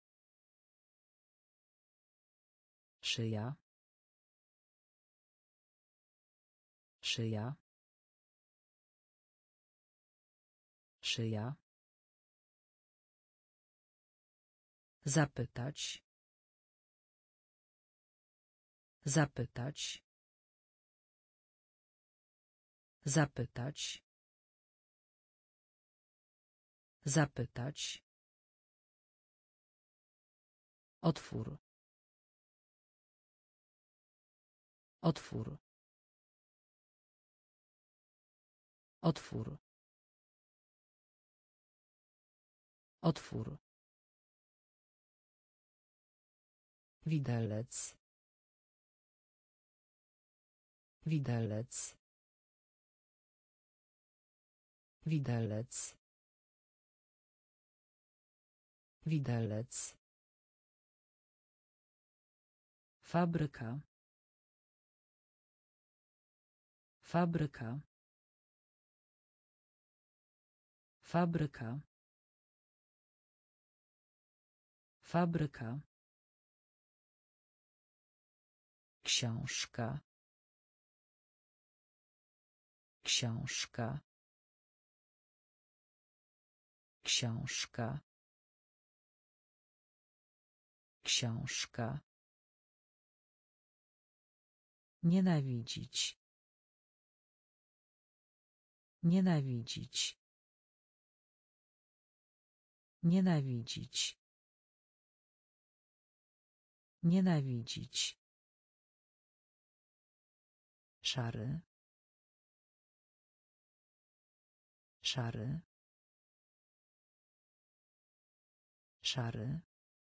Szyja. Szyja. Szyja. Zapytać. Zapytać. Zapytać. Zapytać. Otwór. Otwór. Otwór. Otwór. Widelec. Widelec. Widelec. Widelec. Fabryka. Fabryka. Fabryka. Fabryka. Książka. Książka. Książka. Książka. Nienawidzić. Nienawidzić. Nienawidzić. Nienawidzić. Szary. Szary. Szary.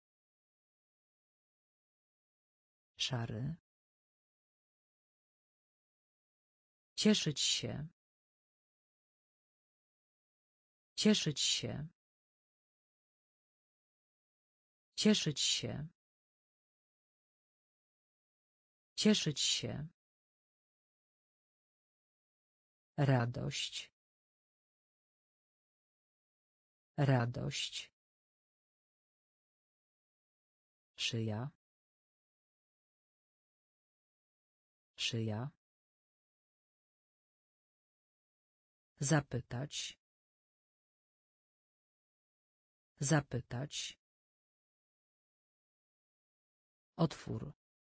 Szary. Cieszyć się. Cieszyć się. Cieszyć się. Cieszyć się. Radość. Radość. Szyja. Szyja. Zapytać. Zapytać. Otwór.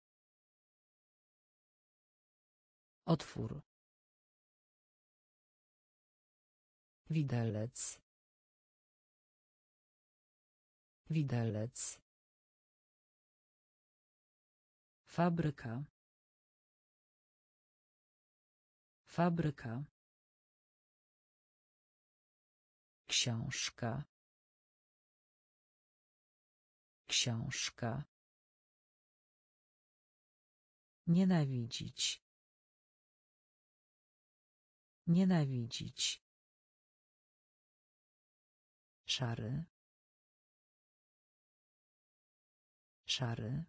Otwór. Widelec. Widelec. Fabryka. Fabryka. Książka. Książka. Nienawidzić. Nienawidzić. Szary. Szary.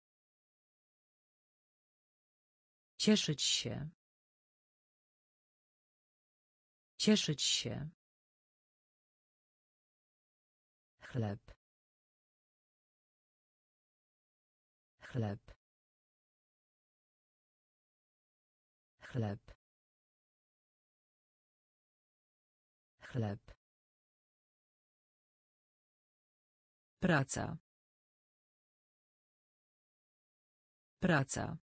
Cieszyć się. Cieszyć się. chleb, chleb, chleb, chleb, praca, praca,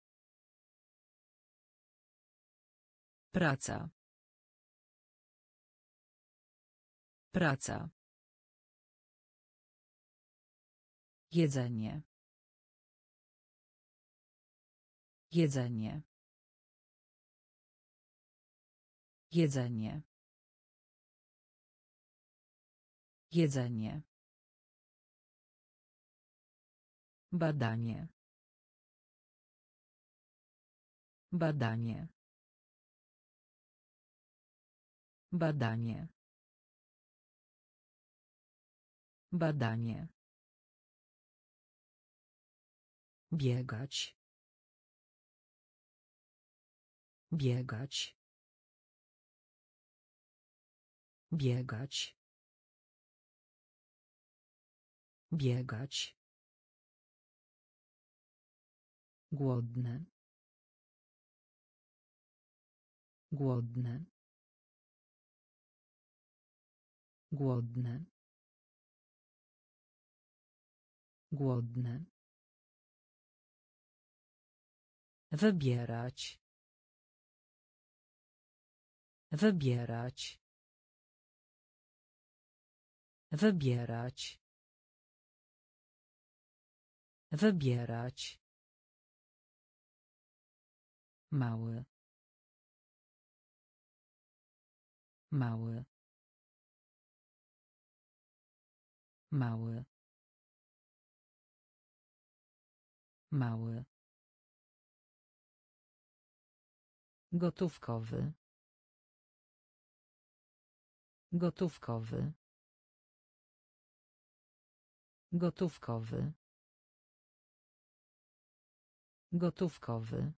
praca, praca, jedzenie, jedzenie, jedzenie, jedzenie, badanie, badanie, badanie, badanie, biegać, biegać, biegać, biegać, głodny, głodny, głodny, głodny, wybierać, wybierać, wybierać, wybierać, mały, mały, mały, mały, gotówkowy, gotówkowy, gotówkowy, gotówkowy,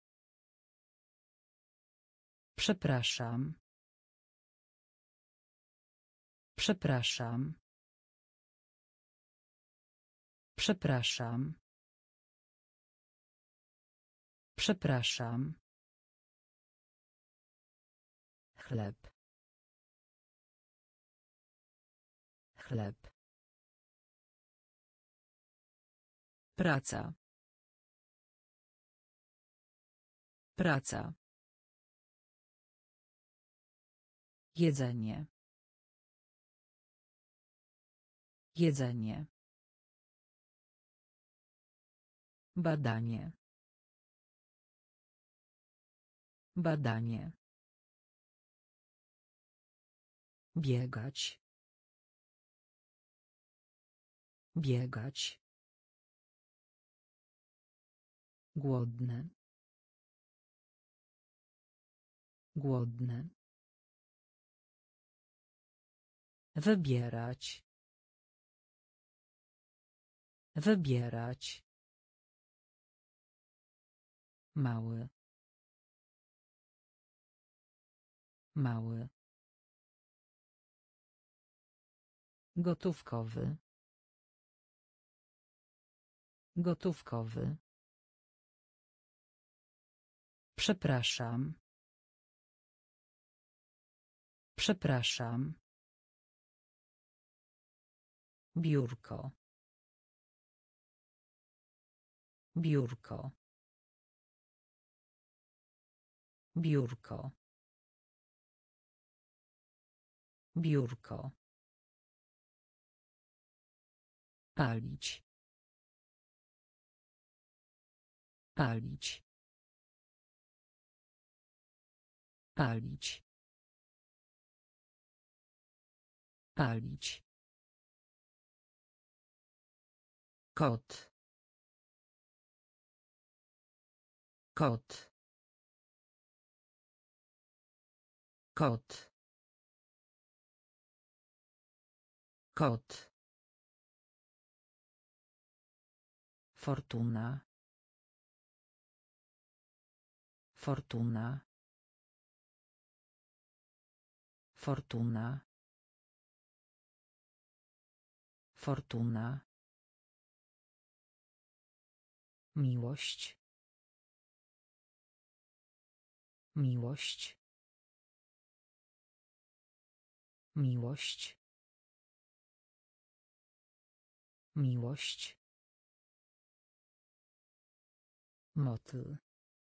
przepraszam, przepraszam, przepraszam, przepraszam, chleb, chleb, praca, praca, jedzenie, jedzenie, badanie, badanie, biegać, biegać, głodny, głodny, wybierać, wybierać, mały, mały, gotówkowy, gotówkowy, przepraszam, przepraszam, biurko, biurko, biurko, biurko, palić, palić, palić, palić, kot, kot, kot, kot, fortuna, fortuna, fortuna, Fortuna. Miłość. Miłość. Miłość. Miłość. Motyl.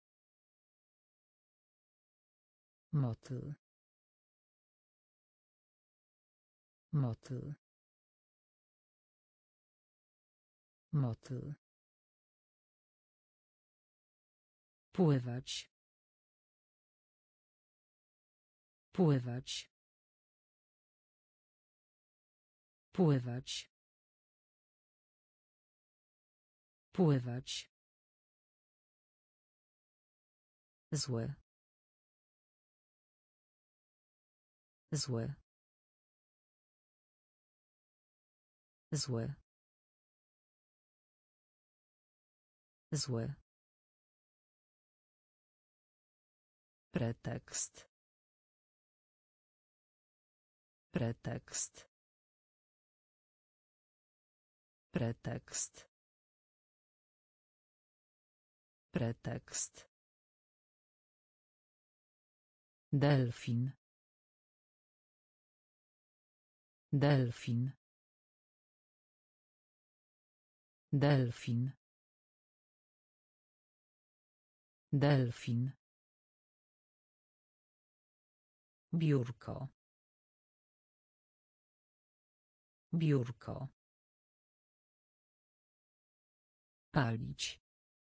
Motyl. Motyl. Motyl. Pływać. Pływać. Pływać. Pływać. Zły. Zły. Zły. Zły. Pretekst. Pretekst. Pretekst. Pretekst. Delfin. Delfin. Delfin. Delfin. Biurko. Biurko. Palić.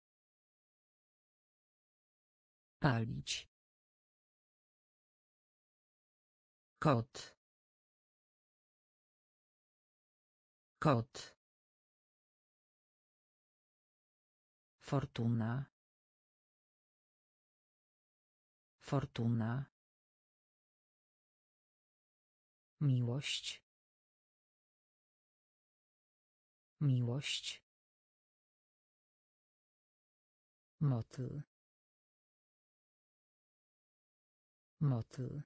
Palić. Kot. Kot. Fortuna. Fortuna. Miłość. Miłość. Motyl. Motyl.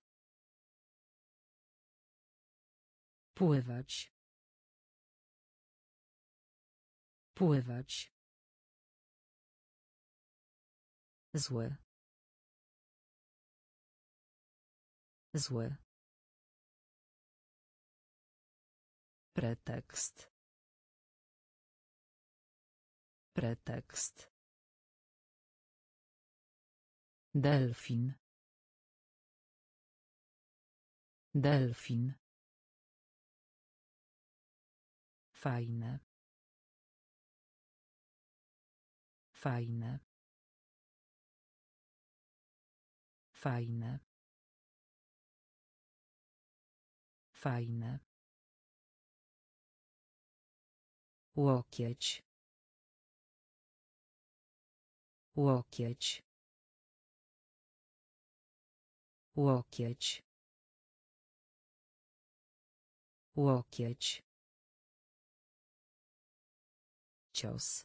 Pływać. Pływać. Zły. Zły. Pretekst. Pretekst. Delfin. Delfin. Fajne. Fajne. Fajne. Fajne. Łokieć. Łokieć. Łokieć. Łokieć. Cios.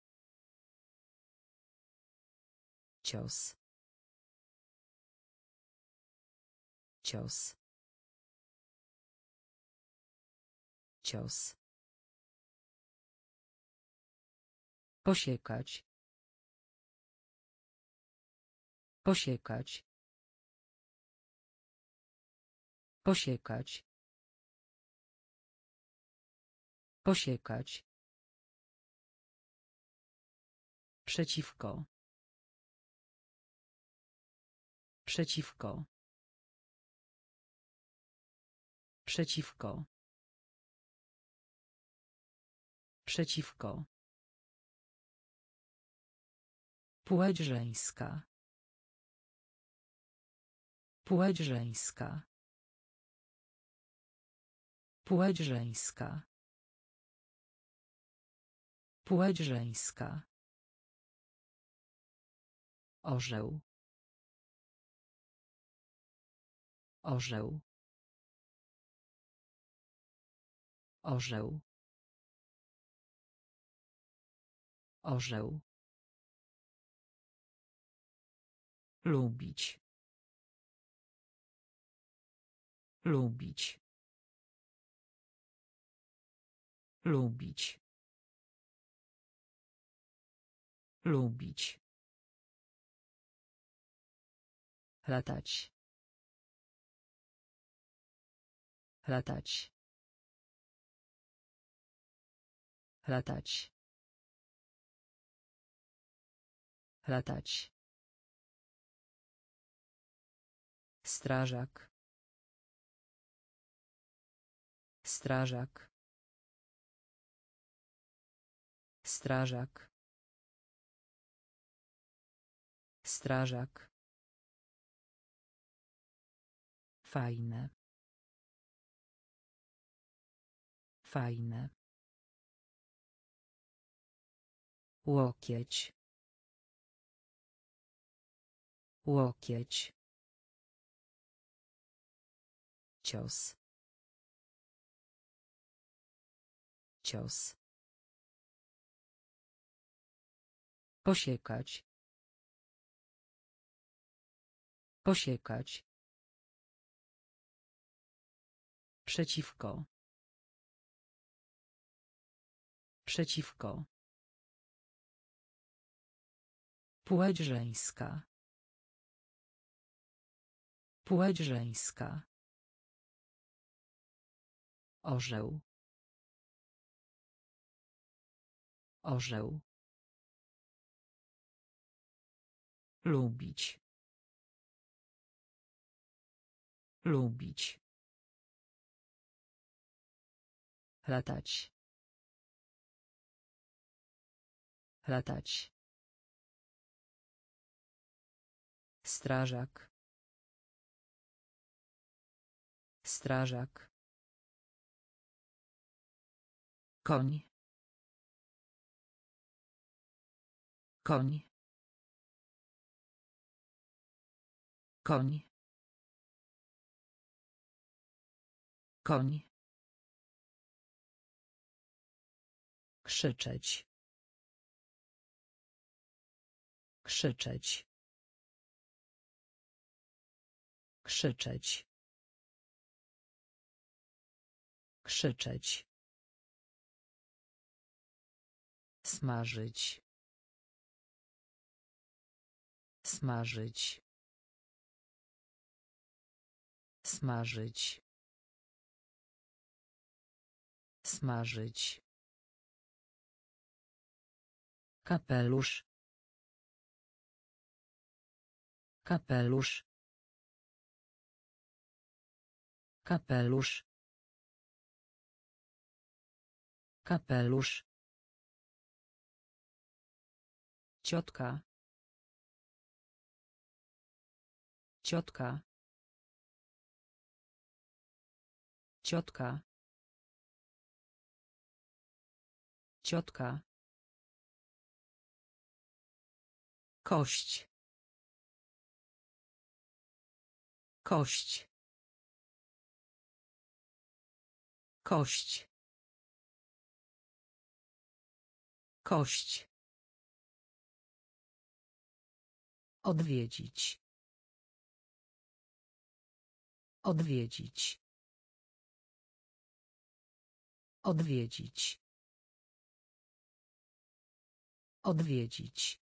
Cios. Cios. Cios. Posiekać. Posiekać. Posiekać. Posiekać. Przeciwko. Przeciwko. Przeciwko. Przeciwko. Płeć żeńska. Płeć żeńska. Płeć żeńska. Płeć żeńska. Orzeł. Orzeł. Orzeł. Orzeł. Lubić. Lubić. Lubić. Lubić. Latać. Latać. Latać. Latać. Strażak. Strażak. Strażak. Strażak. Fajne. Fajne. Łokieć. Łokieć. Cios. Cios. Posiekać. Posiekać. Przeciwko. Przeciwko. Płeć żeńska. Płeć żeńska. Orzeł. Orzeł. Lubić. Lubić. Latać. Latać. Strażak. Strażak. Koń. Koń. Koń. Koń. Krzyczeć. Krzyczeć. Krzyczeć. Krzyczeć. Smażyć. Smażyć. Smażyć. Smażyć. Kapelusz. Kapelusz. Kapelusz. Kapelusz. Ciotka. Ciotka. Ciotka. Ciotka. Kość. Kość. Kość. Kość. Odwiedzić. Odwiedzić. Odwiedzić. Odwiedzić.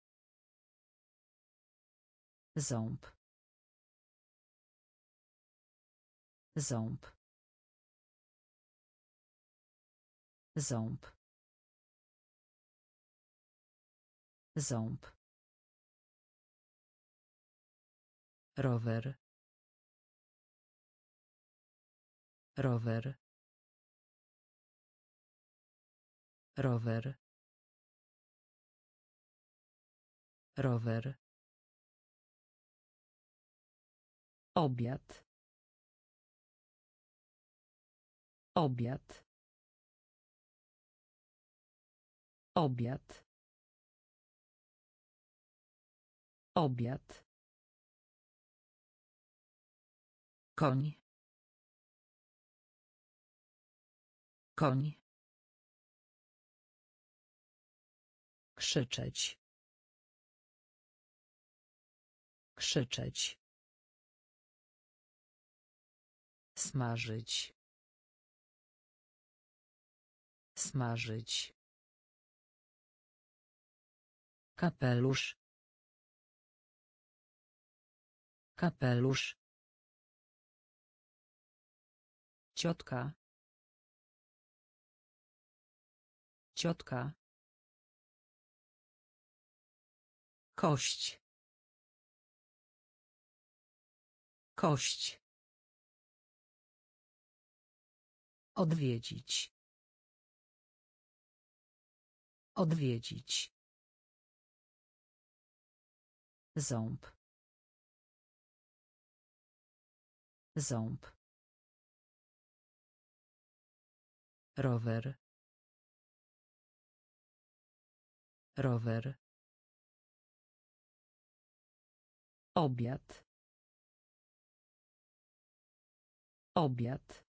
Ząb. Ząb. Ząb. Ząb. Rower. Rower. Rower. Rower. Obiad. Obiad. Obiad. Obiad. Koń. Koń. Krzyczeć. Krzyczeć. Smażyć. Smażyć. Kapelusz. Kapelusz. Ciotka. Ciotka. Kość. Kość. Odwiedzić. Odwiedzić. Ząb. Ząb. Rower. Rower. Obiad. Obiad.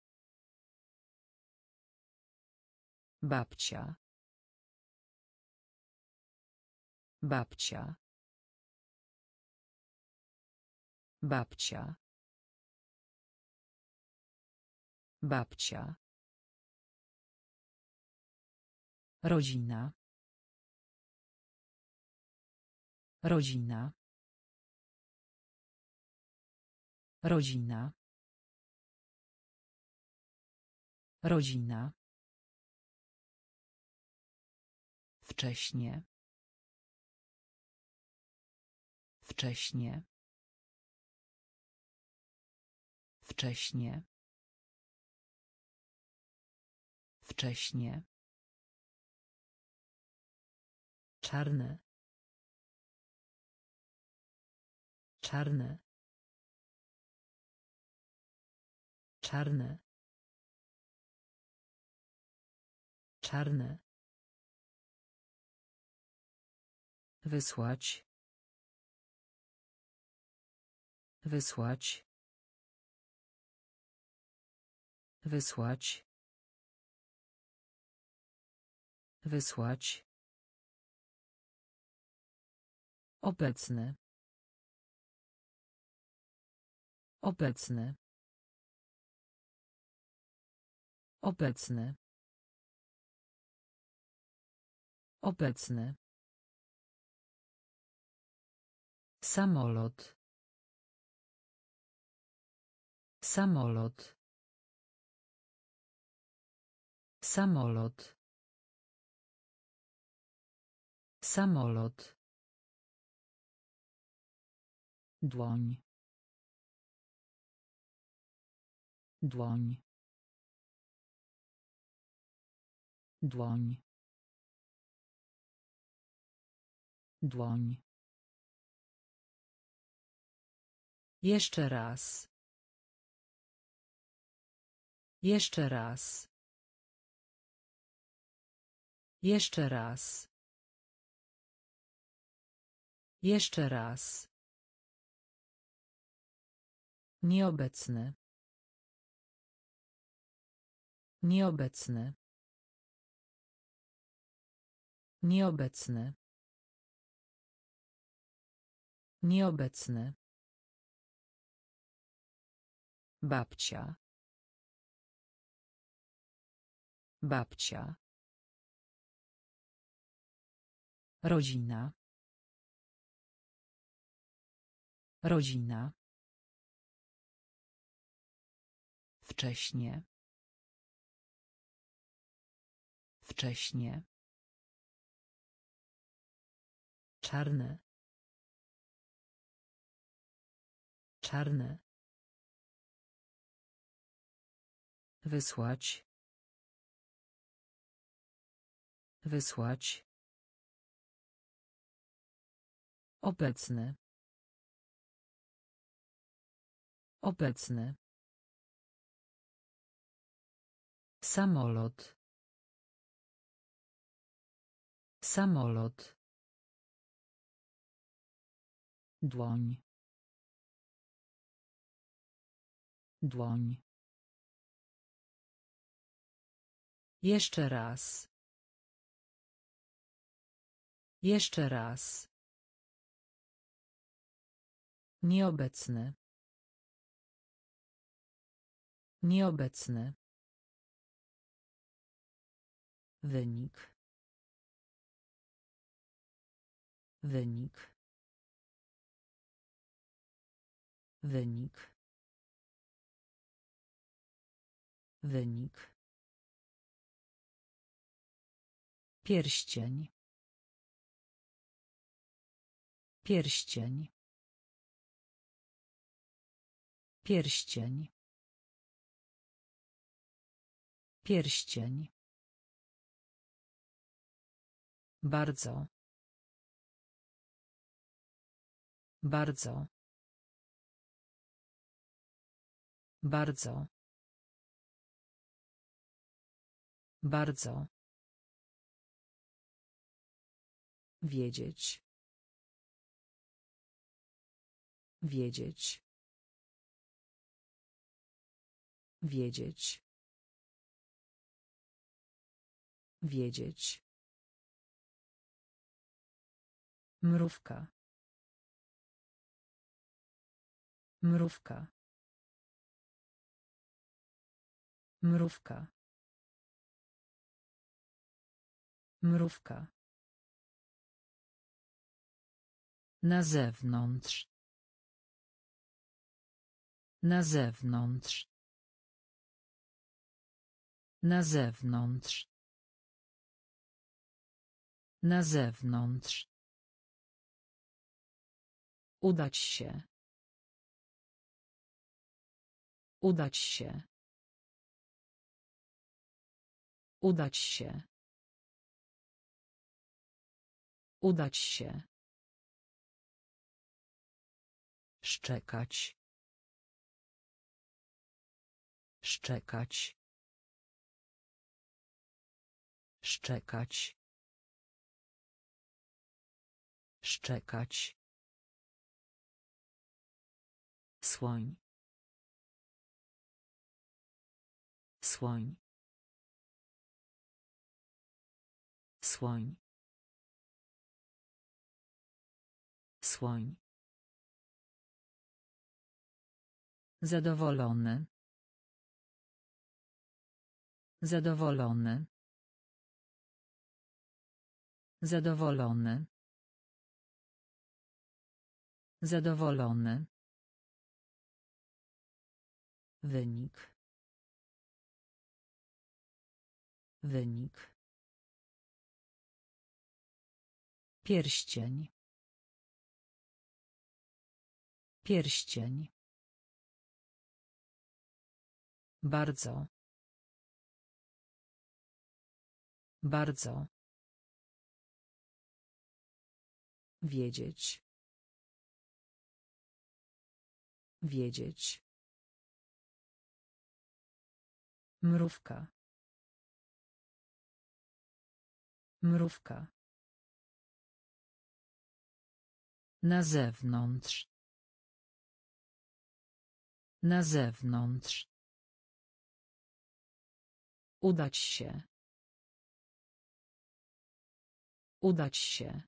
Babcia. Babcia. Babcia. Babcia. Rodzina. Rodzina. Rodzina. Rodzina. Wcześnie. Wcześnie. Wcześnie. Wcześnie. Czarne. Czarne. Czarne. Czarne. Wysłać. Wysłać. Wysłać. Wysłać. Obecny. Obecny. Obecny. Obecny. Samolot. Samolot. Samolot. Samolot. Dłoń. Dłoń. Dłoń. Dłoń. Jeszcze raz. Jeszcze raz. Jeszcze raz. Jeszcze raz. Nieobecny. Nieobecny. Nieobecny. Nieobecny. Babcia. Babcia. Rodzina. Rodzina. Wcześnie. Wcześnie. Czarne. Czarne. Wysłać. Wysłać. Obecny. Obecny. Samolot. Samolot. Dłoń. Dłoń. Jeszcze raz. Jeszcze raz. Nieobecny. Nieobecny. Wynik. Wynik. Wynik. Wynik. Pierścień. Pierścień. Pierścień. Pierścień. Bardzo. Bardzo. Bardzo. Bardzo. Wiedzieć. Wiedzieć. Wiedzieć. Wiedzieć. Mrówka. Mrówka. Mrówka. Mrówka. Na zewnątrz. Na zewnątrz. Na zewnątrz. Na zewnątrz. Udać się. Udać się. Udać się. Udać się. Szczekać. Szczekać. Szczekać. Szczekać. Słoń. Słoń. Słoń. Słoń. Zadowolony. Zadowolony. Zadowolony. Zadowolony. Wynik. Wynik. Pierścień. Pierścień. Bardzo. Bardzo. Wiedzieć. Wiedzieć. Mrówka. Mrówka. Na zewnątrz. Na zewnątrz. Udać się. Udać się.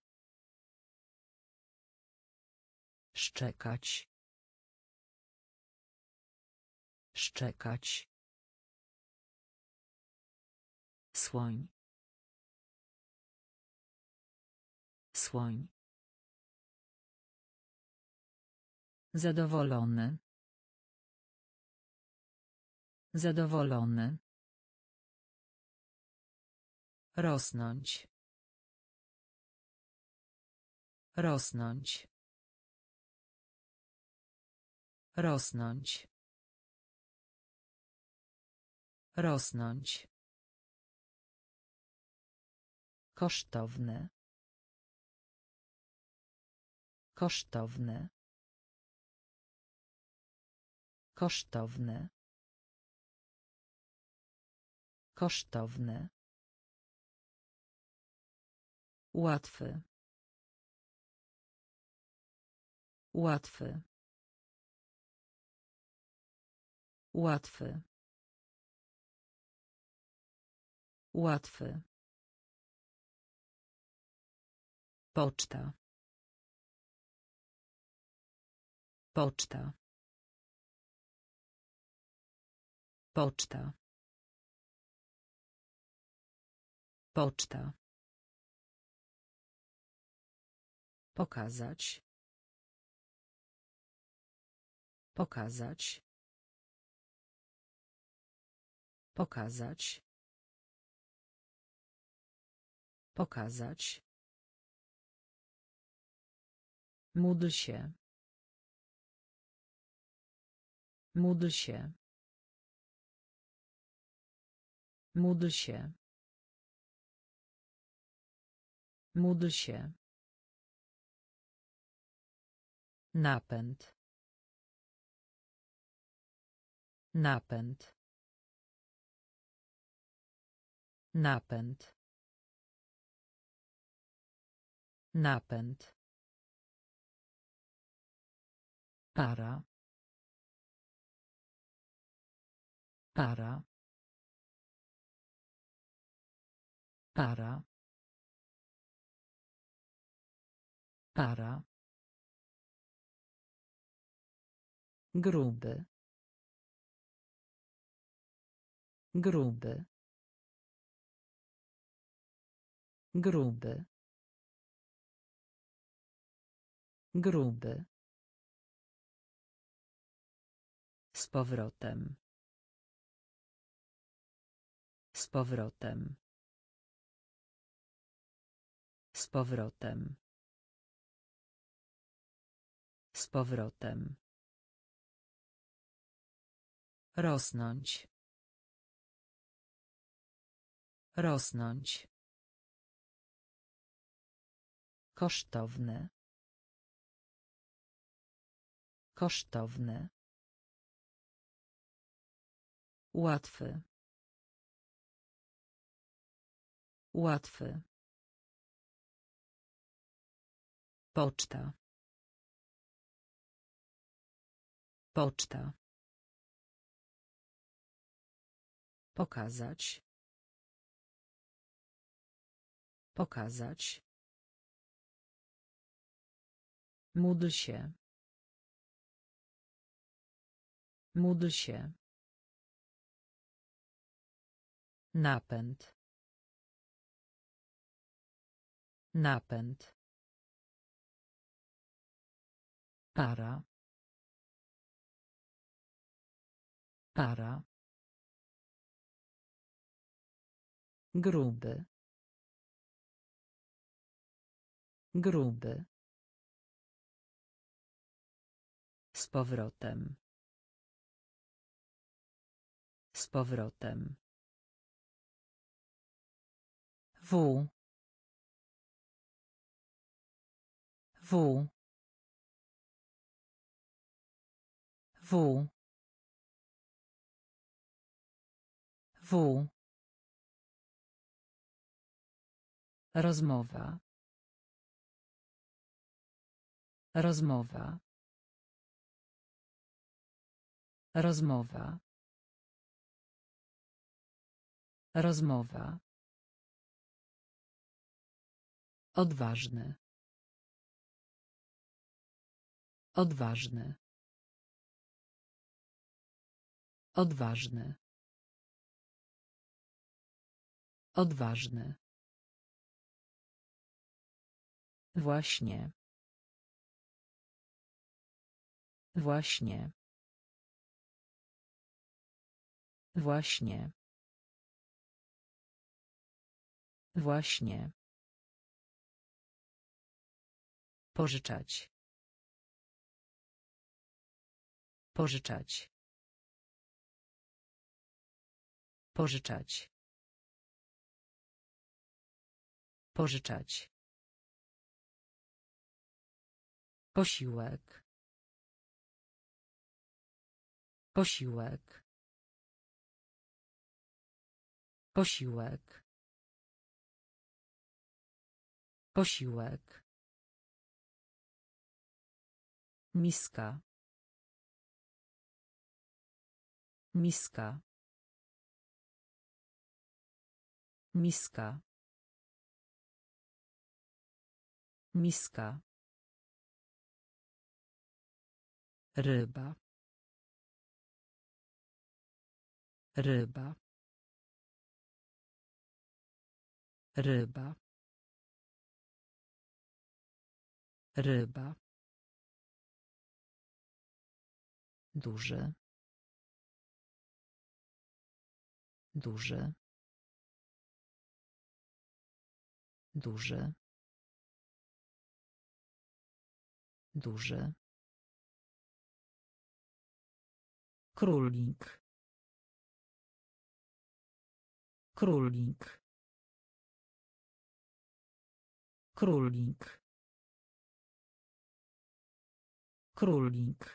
Szczekać. Szczekać. Słoń. Słoń. Zadowolony. Zadowolony. Rosnąć. Rosnąć. Rosnąć. Rosnąć. Kosztowne. Kosztowne. Kosztowne. Kosztowne. Łatwy. Łatwy. Łatwy. Łatwy. Poczta. Poczta. Poczta. Poczta. Pokazać. Pokazać. Pokazać. Pokazać. Módl się. Módl się. Módl się. Módl się. Napęd. Napęd. Napęd. Napęd. Para. Para. Para. Para. Gruby. Gruby. Gruby. Gruby. Z powrotem. Z powrotem. Z powrotem. Z powrotem. Rosnąć. Rosnąć. Kosztowne. Kosztowne. Łatwy. Łatwy. Poczta. Poczta. Pokazać. Pokazać. Módl się. Módl się. Napęd. Napęd. Para. Para. Gruby. Gruby. Z powrotem. Z powrotem. W. W. W. W. Rozmowa. Rozmowa. Rozmowa. Rozmowa. Odważny. Odważny. Odważny. Odważny. Właśnie. Właśnie. Właśnie. Właśnie. Pożyczać. Pożyczać. Pożyczać. Pożyczać. Posiłek. Posiłek. Posiłek. Posiłek. Miska. Miska. Miska. Miska. Ryba. Ryba. Ryba. Ryba. Duży. Duży. Duży. Duży. Królik. Królik. Królik. Królik.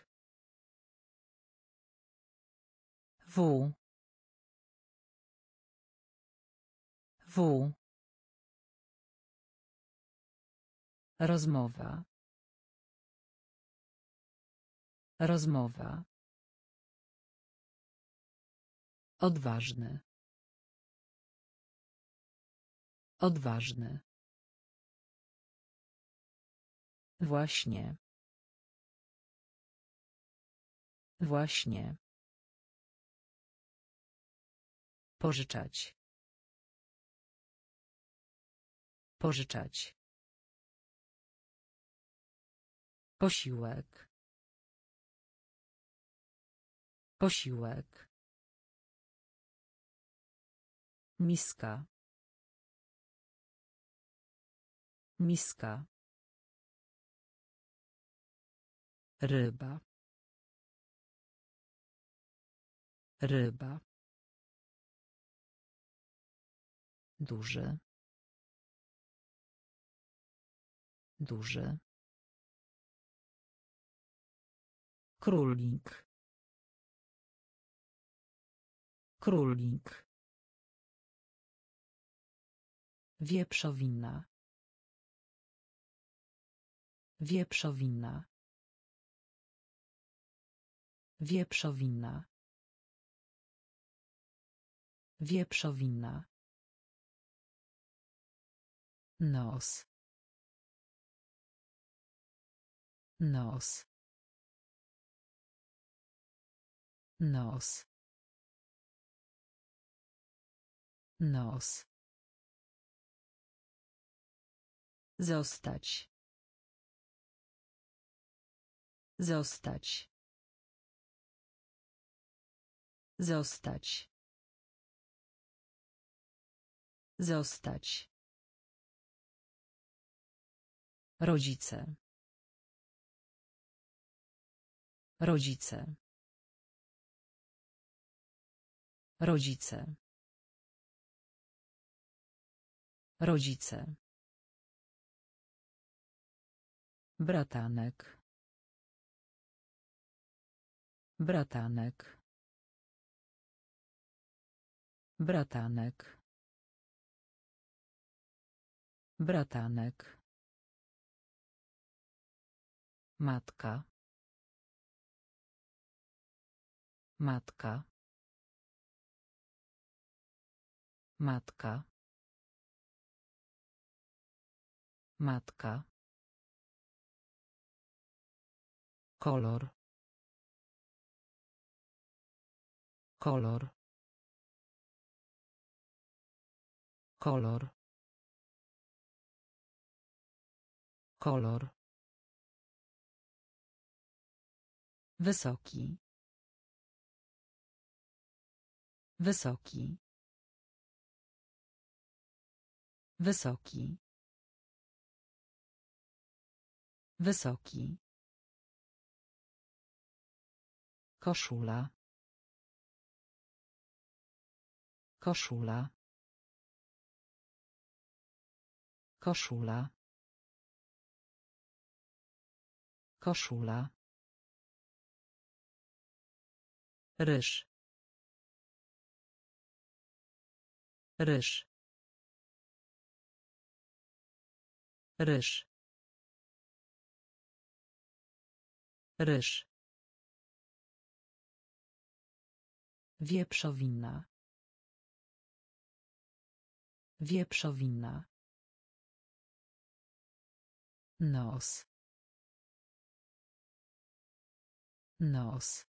W. W. Rozmowa. Rozmowa. Odważny. Odważny. Właśnie. Właśnie. Pożyczać. Pożyczać. Posiłek. Posiłek. Miska. Miska. Ryba. Ryba. Duży. Duży. Królik. Królik. Wieprzowina. Wieprzowina. Wieprzowina. Wieprzowina. Nos. Nos. Nos. Nos. Zostać. Zostać. Zostać. Zostać. Rodzice. Rodzice. Rodzice. Rodzice. Bratanek. Bratanek. Bratanek. Bratanek. Matka. Matka. Matka. Matka. Kolor. Kolor. Kolor. Kolor. Wysoki. Wysoki. Wysoki. Wysoki. Koszula. Koszula. Koszula. Koszula. Ryż. Ryż. Ryż. Ryż. Wieprzowina. Wieprzowina. Nos. Nos.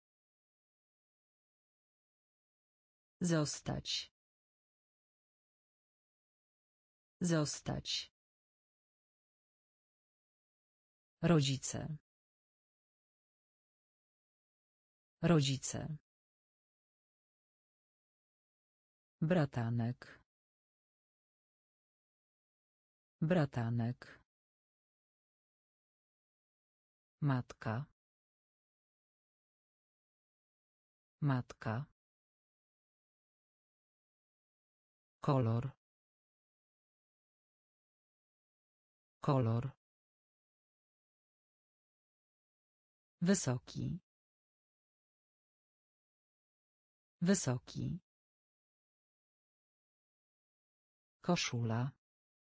Zostać. Zostać. Rodzice. Rodzice. Bratanek. Bratanek. Matka. Matka. Kolor. Kolor. Wysoki. Wysoki. Koszula.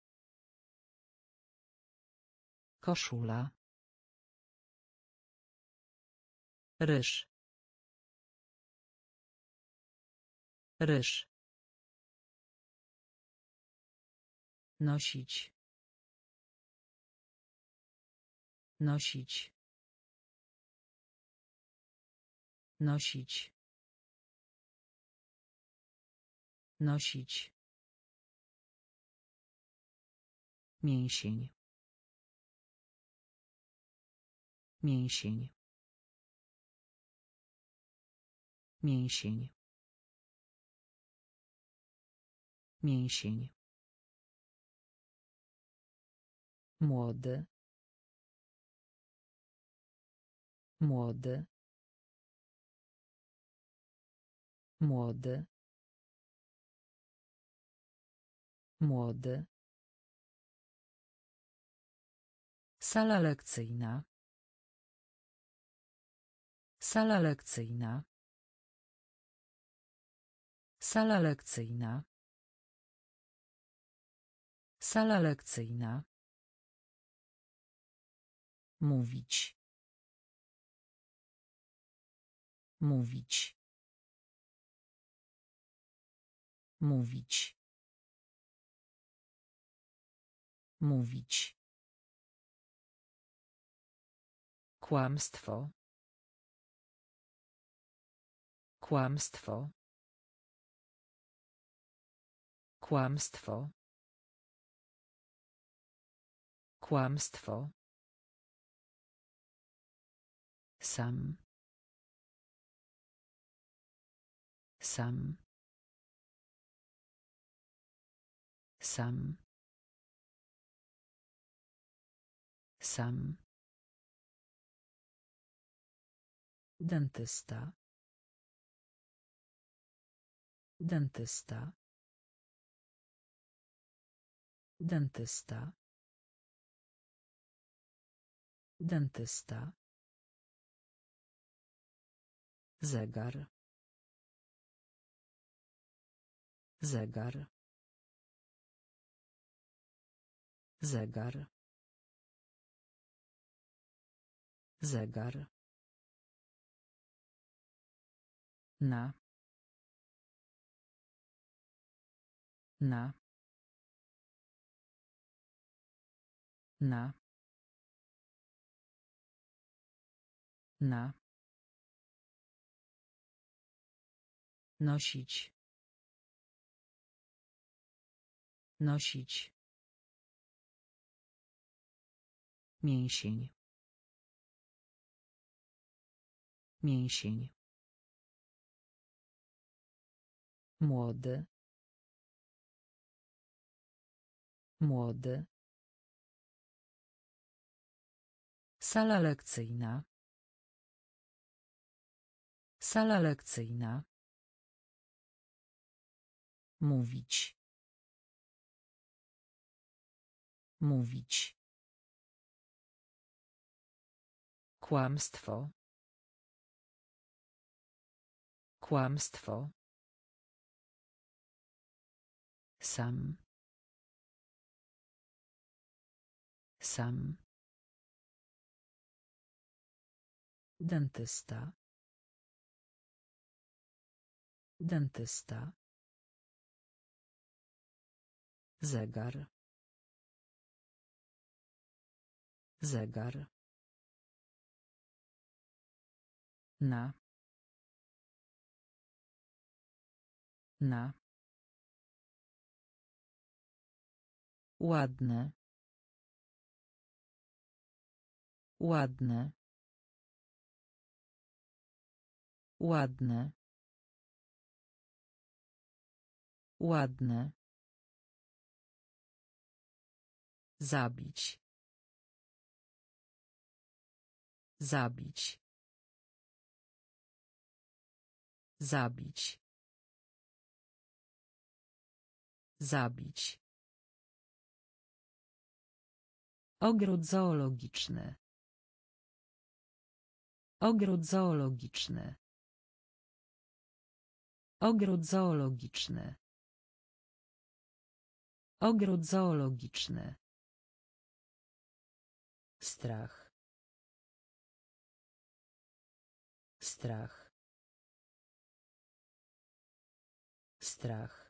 Koszula. Ryż. Ryż. Nosić. Nosić. Nosić. Nosić. Mięsień. Mięsień. Mięsień. Mięsień. Młody. Młody. Młody. Młody. Sala lekcyjna. Sala lekcyjna. Sala lekcyjna. Sala lekcyjna. Mówić. Mówić. Mówić. Mówić. Kłamstwo. Kłamstwo. Kłamstwo. Kłamstwo. Sam. Sam. Sam. Sam. Dentysta. Dentysta. Dentysta. Dentysta. Zegar. Zegar. Zegar. Zegar. Na. Na. Na. Na. Nosić. Nosić. Mięsień. Mięsień. Młody. Młody. Sala lekcyjna. Sala lekcyjna. Mówić. Mówić. Kłamstwo. Kłamstwo. Sam. Sam. Dentysta. Dentysta. Zegar. Zegar. Na. Na. Ładne. Ładne. Ładne. Ładne. Zabić. Zabić. Zabić. Zabić. Ogród zoologiczny. Ogród zoologiczny. Ogród zoologiczny. Ogród zoologiczny. Strach. Strach. Strach.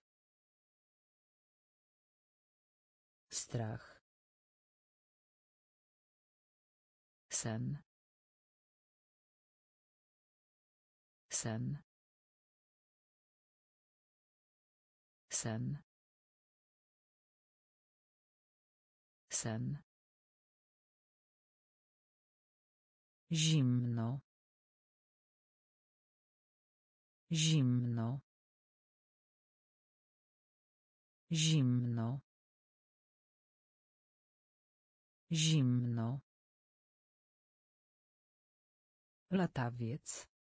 Strach. Sen. Sen. Sen. Sen. Zimno. Zimno. Zimno. Zimno. Latawiec.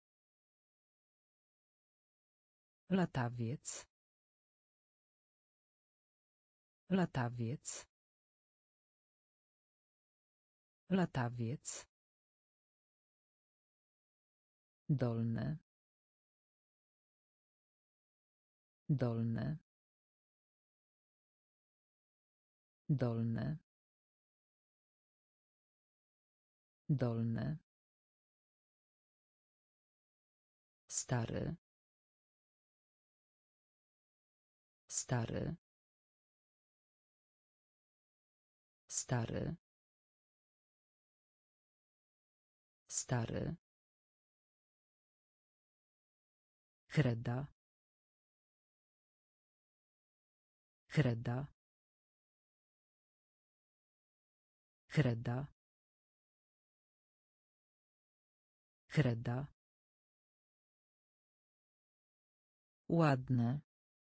Latawiec. Latawiec. Latawiec. Dolny. Dolny. Dolny. Dolny. Stary. Stary. Stary. Stary. Kreda. Kreda. Kreda. Kreda. Ładne.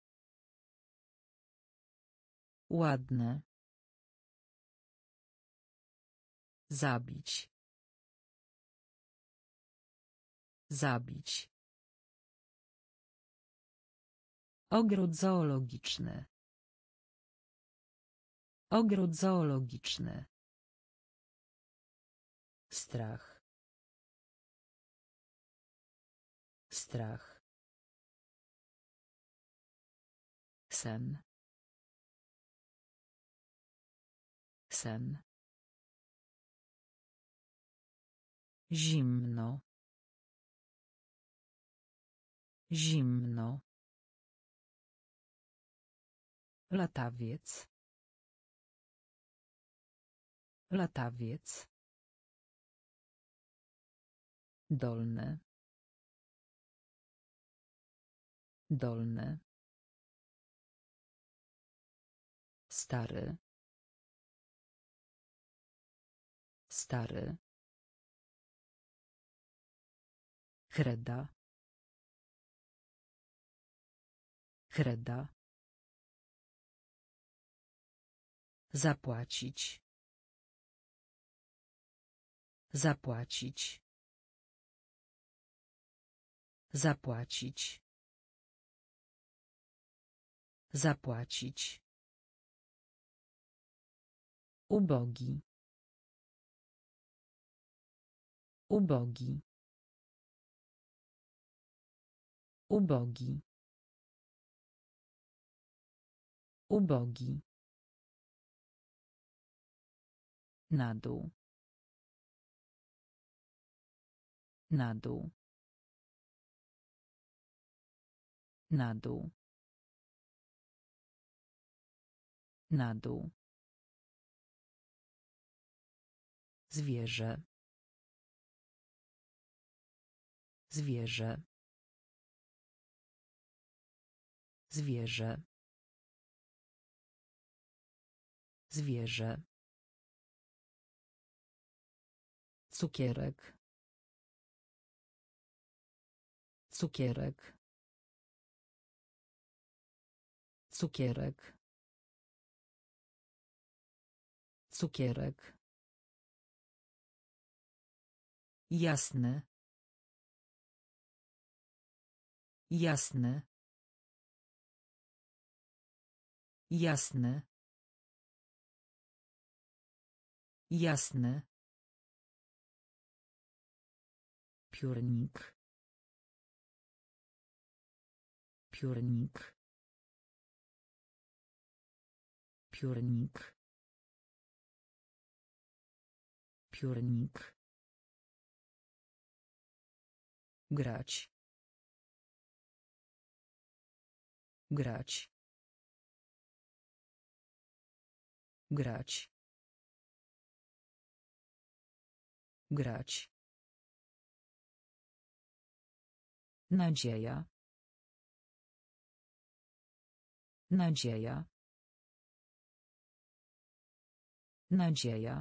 Ładne. Zabić. Zabić. Ogród zoologiczny. Ogród zoologiczny. Strach. Strach. Sen. Sen. Zimno. Zimno. Latawiec. Latawiec. Dolny. Dolny. Stary. Stary. Kreda. Kreda. Zapłacić. Zapłacić. Zapłacić. Zapłacić. Ubogi. Ubogi. Ubogi. Ubogi. Na dół. Na dół. Na dół. Na dół. Zwierzę. Zwierzę. Zwierzę. Zwierzę. Cukierek. Cukierek. Cukierek. Cukierek. Jasne. Jasne. Jasne. Jasne. Piórnik. Piórnik. Piórnik. Piórnik. Grać. Grać. Grać. Grać. Nadzieja. Nadzieja. Nadzieja.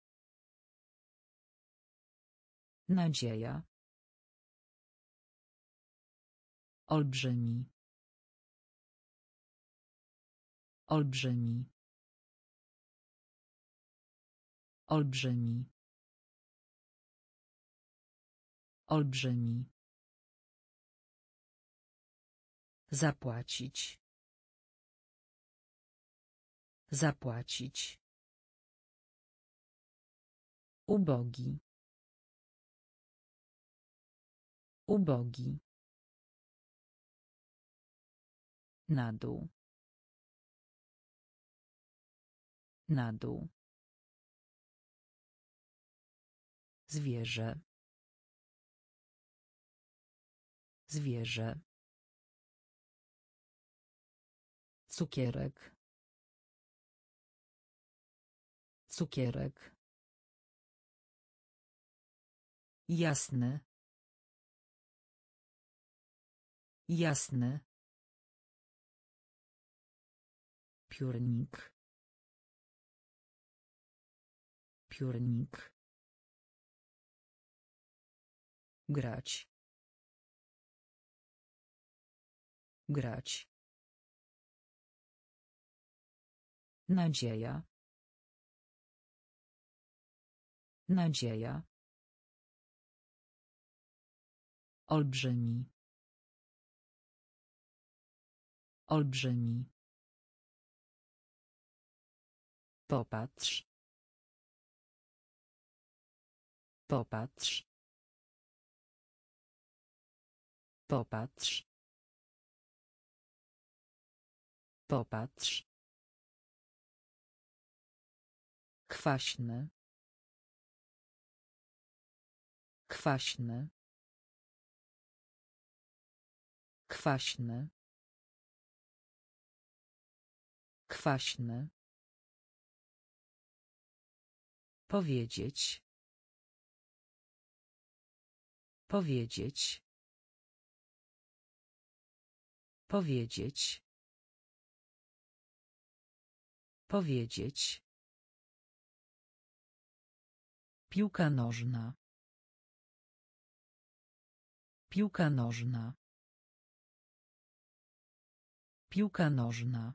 Nadzieja. Olbrzymi. Olbrzymi. Olbrzymi. Olbrzymi. Zapłacić. Zapłacić. Ubogi. Ubogi. Na dół. Na dół. Zwierzę. Zwierzę. Cukierek. Cukierek. Jasne. Jasne. Piórnik. Piórnik. Grać. Grać. Nadzieja. Nadzieja. Olbrzymi. Olbrzymi. Popatrz. Popatrz. Popatrz. Popatrz. Kwaśny. Kwaśny. Kwaśny. Kwaśny. Powiedzieć. Powiedzieć. Powiedzieć. Powiedzieć. Piłka nożna. Piłka nożna. Piłka nożna.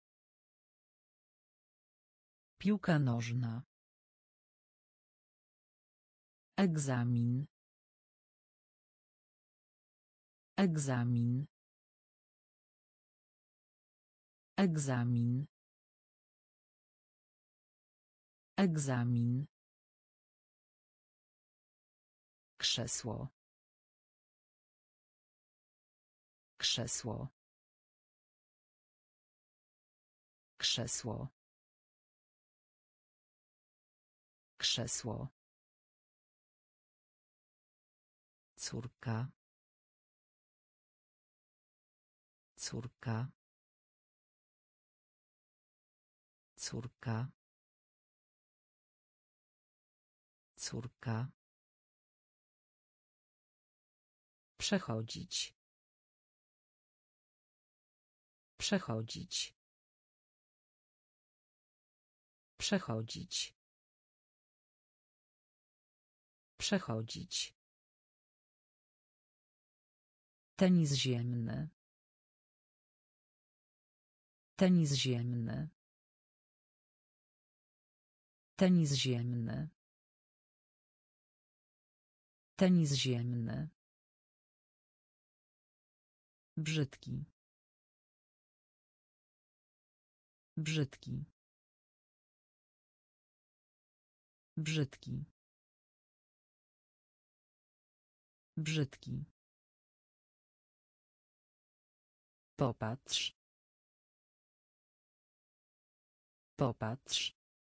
Piłka nożna. Egzamin. Egzamin. Egzamin. Egzamin. Krzesło. Krzesło. Krzesło. Krzesło. Córka. Córka. Córka. Córka. Przechodzić. Przechodzić. Przechodzić. Przechodzić. Tenis ziemny. Tenis ziemny. Tenis ziemny. Tenis ziemny. Brzydki. Brzydki. Brzydki. Brzydki. Popatrz. Popatrz.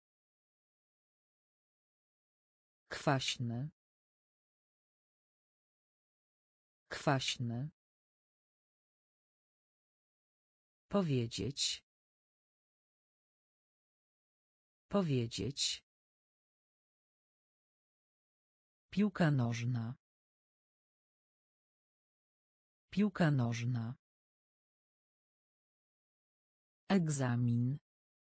Kwaśny. Kwaśny. Powiedzieć. Powiedzieć. Piłka nożna. Piłka nożna. Egzamin.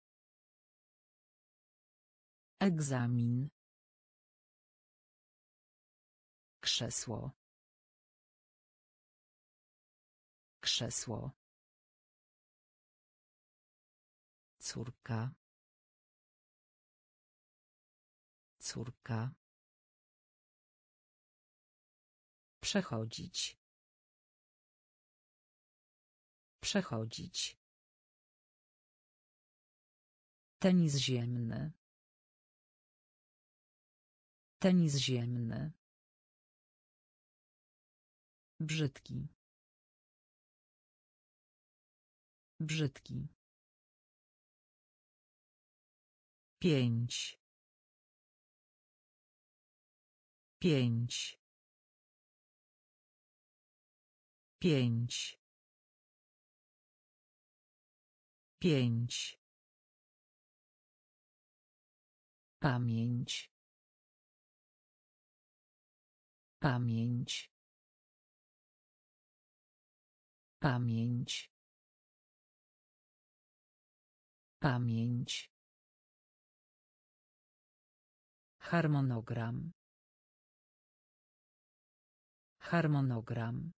Egzamin. Krzesło. Krzesło. Córka. Córka. Przechodzić. Przechodzić. Tenis ziemny. Tenis ziemny. Brzydki. Brzydki. Pięć. Pięć. Pięć. Pięć. Pamięć. Pamięć. Pamięć. Pamięć. Harmonogram. Harmonogram.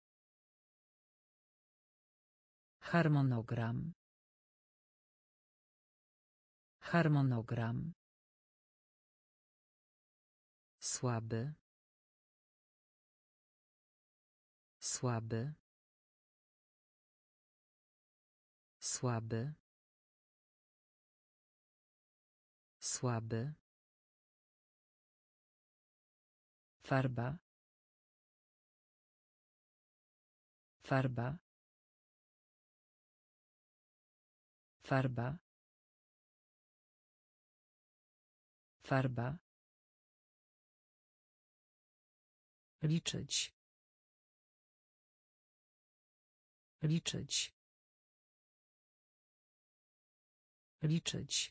Harmonogram. Harmonogram. Słaby. Słaby. Słaby. Słaby. Farba. Farba. Farba. Farba. Liczyć. Liczyć. Liczyć.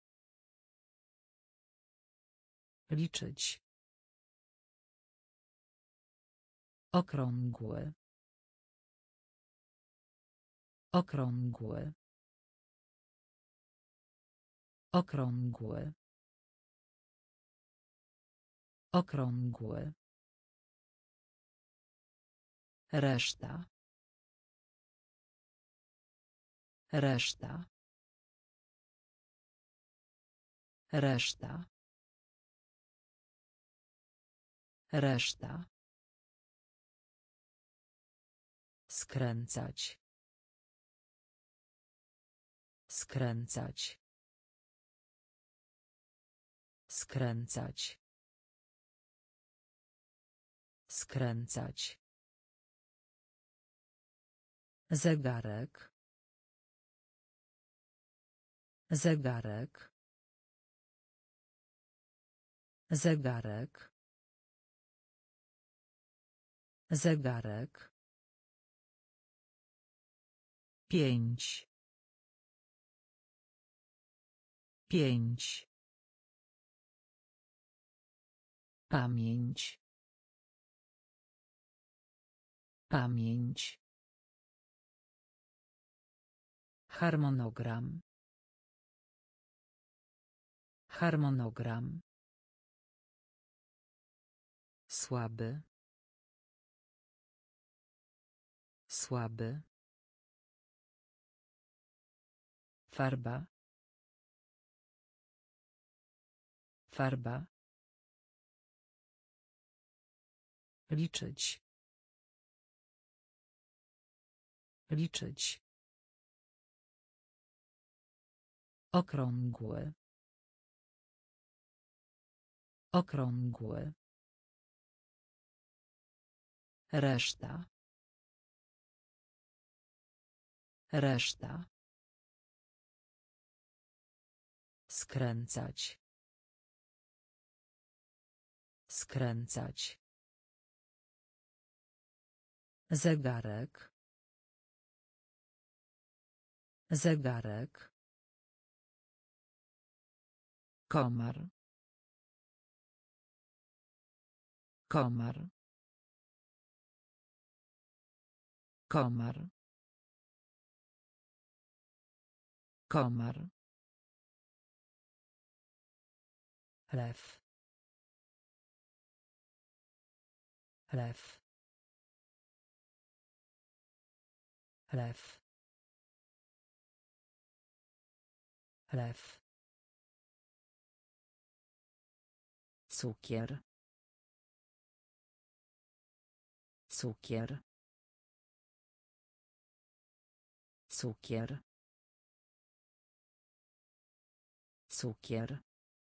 Liczyć. Okrągły. Okrągły. Okrągły. Okrągły. Reszta. Reszta. Reszta. Reszta. Skręcać. Skręcać. Skręcać. Skręcać. Zegarek. Zegarek. Zegarek. Zegarek. Pięć. Pięć. Pamięć. Pamięć. Harmonogram. Harmonogram. Słaby. Słaby. Farba. Farba. Liczyć. Liczyć. Okrągły. Okrągły. Reszta. Reszta. Skręcać. Skręcać. Zegarek. Zegarek. Komar. Komar. Komar. Komar. Lew. Lew. Lew. Lew. Cukier. Cukier. Cukier. Cukier.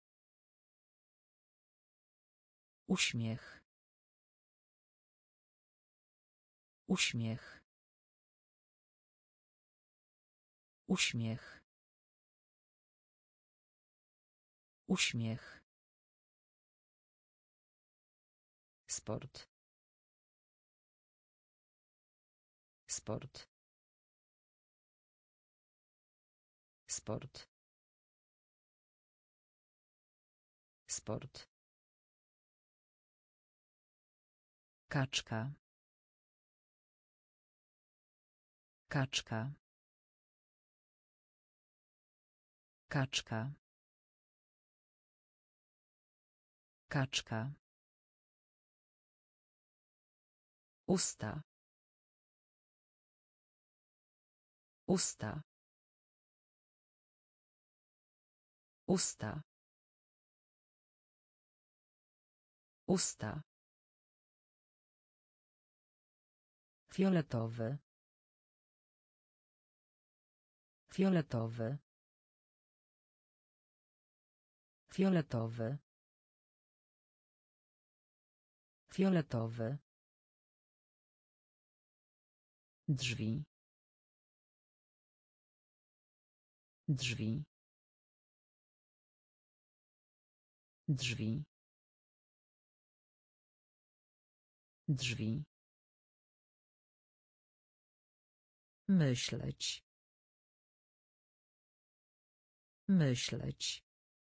Uśmiech. Uśmiech. Uśmiech. Uśmiech. Sport. Sport. Sport. Sport. Kaczka. Kaczka. Kaczka. Kaczka. Usta. Usta. Usta. Usta. Fioletowy. Fioletowy. Fioletowy. Fioletowy. Drzwi. Drzwi. Drzwi. Drzwi. Myśleć. Myśleć.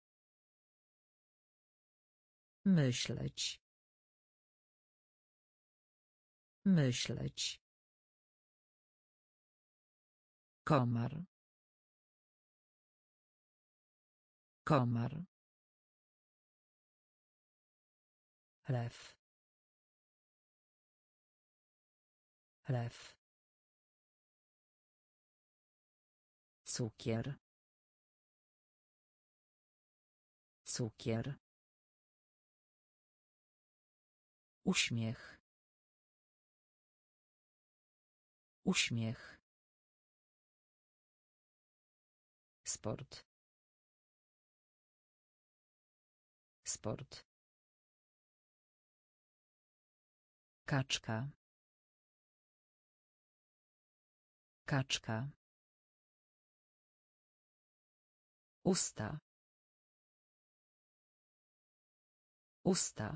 Myśleć. Myśleć. Komar. Komar. Lew. Lew. Cukier. Cukier. Uśmiech. Uśmiech. Sport. Sport. Kaczka. Kaczka. Usta. Usta.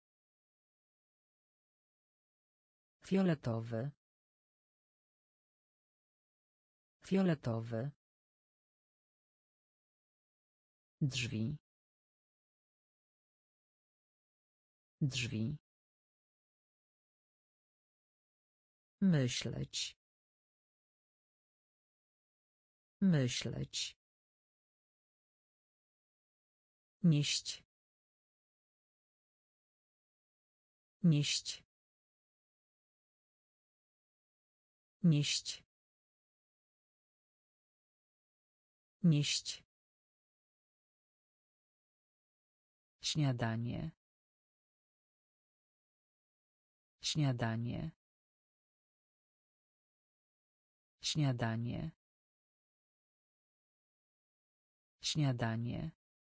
Fioletowy. Fioletowy. Drzwi. Drzwi. Myśleć. Myśleć. Nieść. Nieść. Nieść. Nieść. Śniadanie. Śniadanie. Śniadanie. Śniadanie.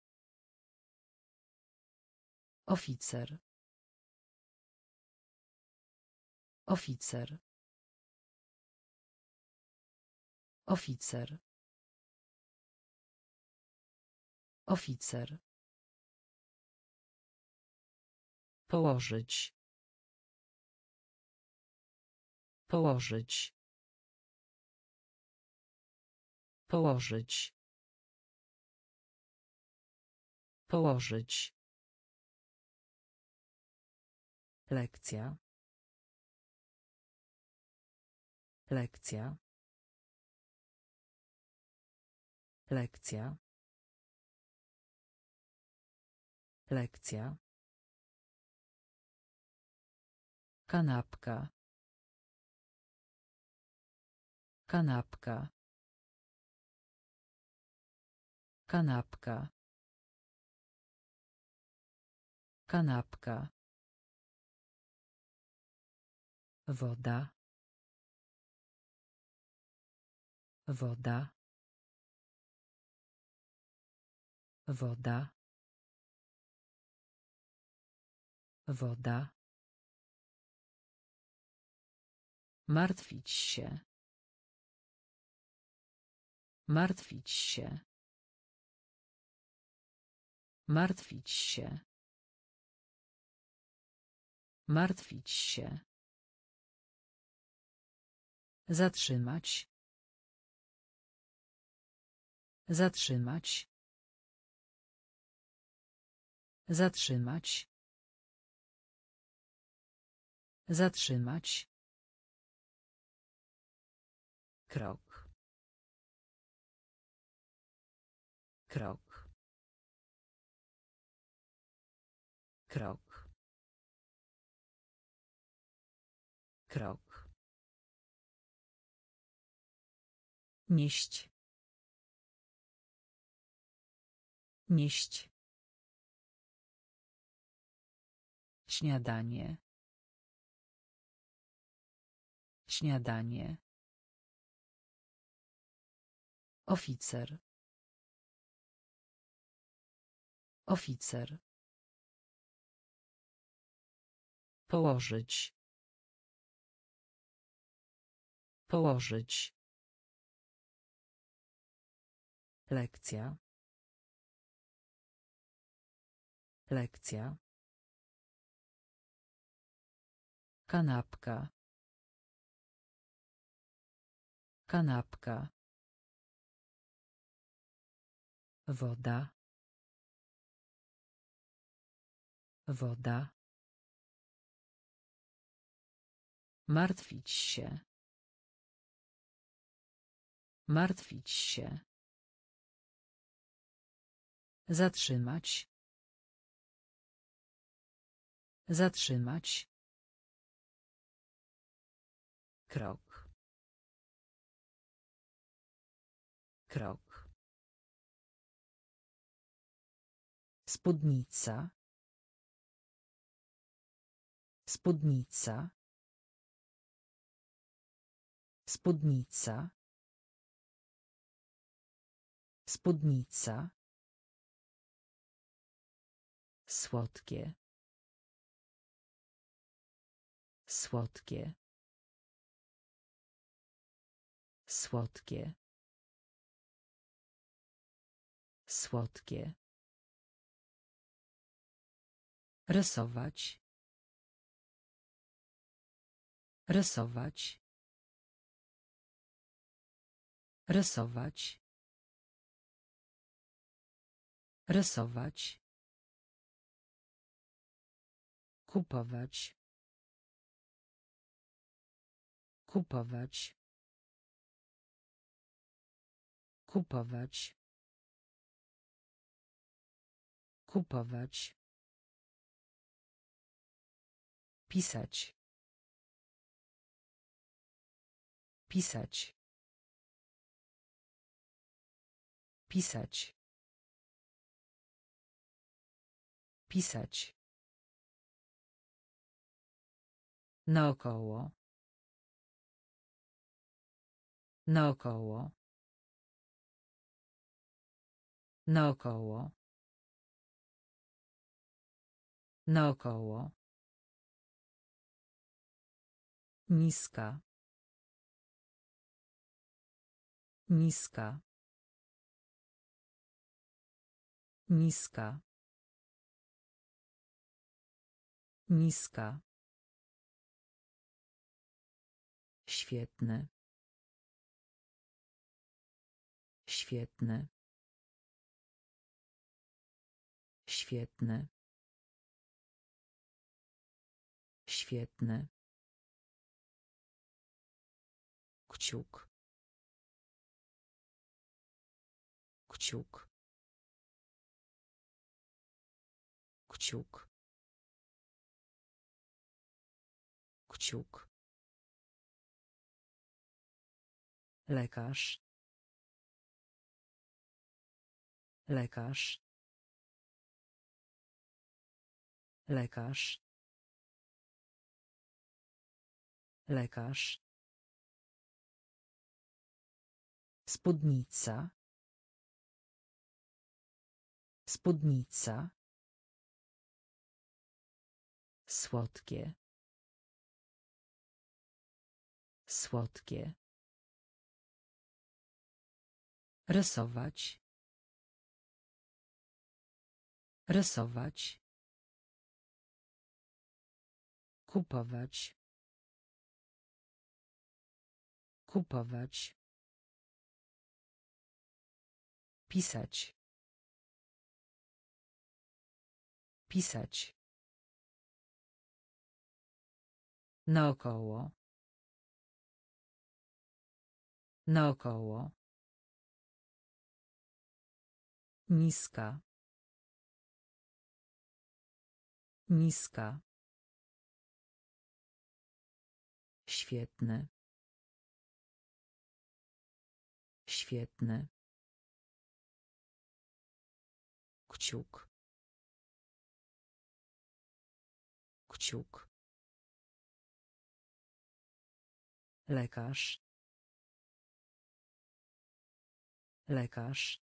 Oficer. Oficer. Oficer. Oficer. Położyć. Położyć. Położyć. Położyć. Lekcja. Lekcja. Lekcja. Lekcja. Kanapka. Kanapka. Kanapka. Kanapka. Woda. Woda. Woda. Woda. Martwić się. Martwić się. Martwić się. Martwić się. Zatrzymać. Zatrzymać. Zatrzymać. Zatrzymać. Krok. Krok. Krok. Krok. Nieść. Nieść. Śniadanie. Śniadanie. Oficer. Oficer. Położyć. Położyć. Lekcja. Lekcja. Kanapka. Kanapka. Woda. Woda. Martwić się. Martwić się. Zatrzymać. Zatrzymać. Krok. Krok. Spódnica. Spódnica. Spódnica. Spódnica. Słodkie. Słodkie. Słodkie. Słodkie. Rysować. Rysować. Rysować. Rysować. Kupować. Kupować. Kupować. Kupować. Pisać. Pisać. Pisać. Pisać. Naokoło. Naokoło. Naokoło. Naokoło. Niska. Niska. Niska. Niska. Świetny. Świetny. Świetny. Świetny. Kciuk. Kciuk. Kciuk. Kciuk. Lekarz. Lekarz. Lekarz. Lekarz. Spódnica. Spódnica. Słodkie. Słodkie. Rysować. Rysować. Kupować. Kupować. Pisać. Pisać. Naokoło. Naokoło. Niska. Niska. Świetny. Świetny. Kciuk. Kciuk. Lekarz. Lekarz.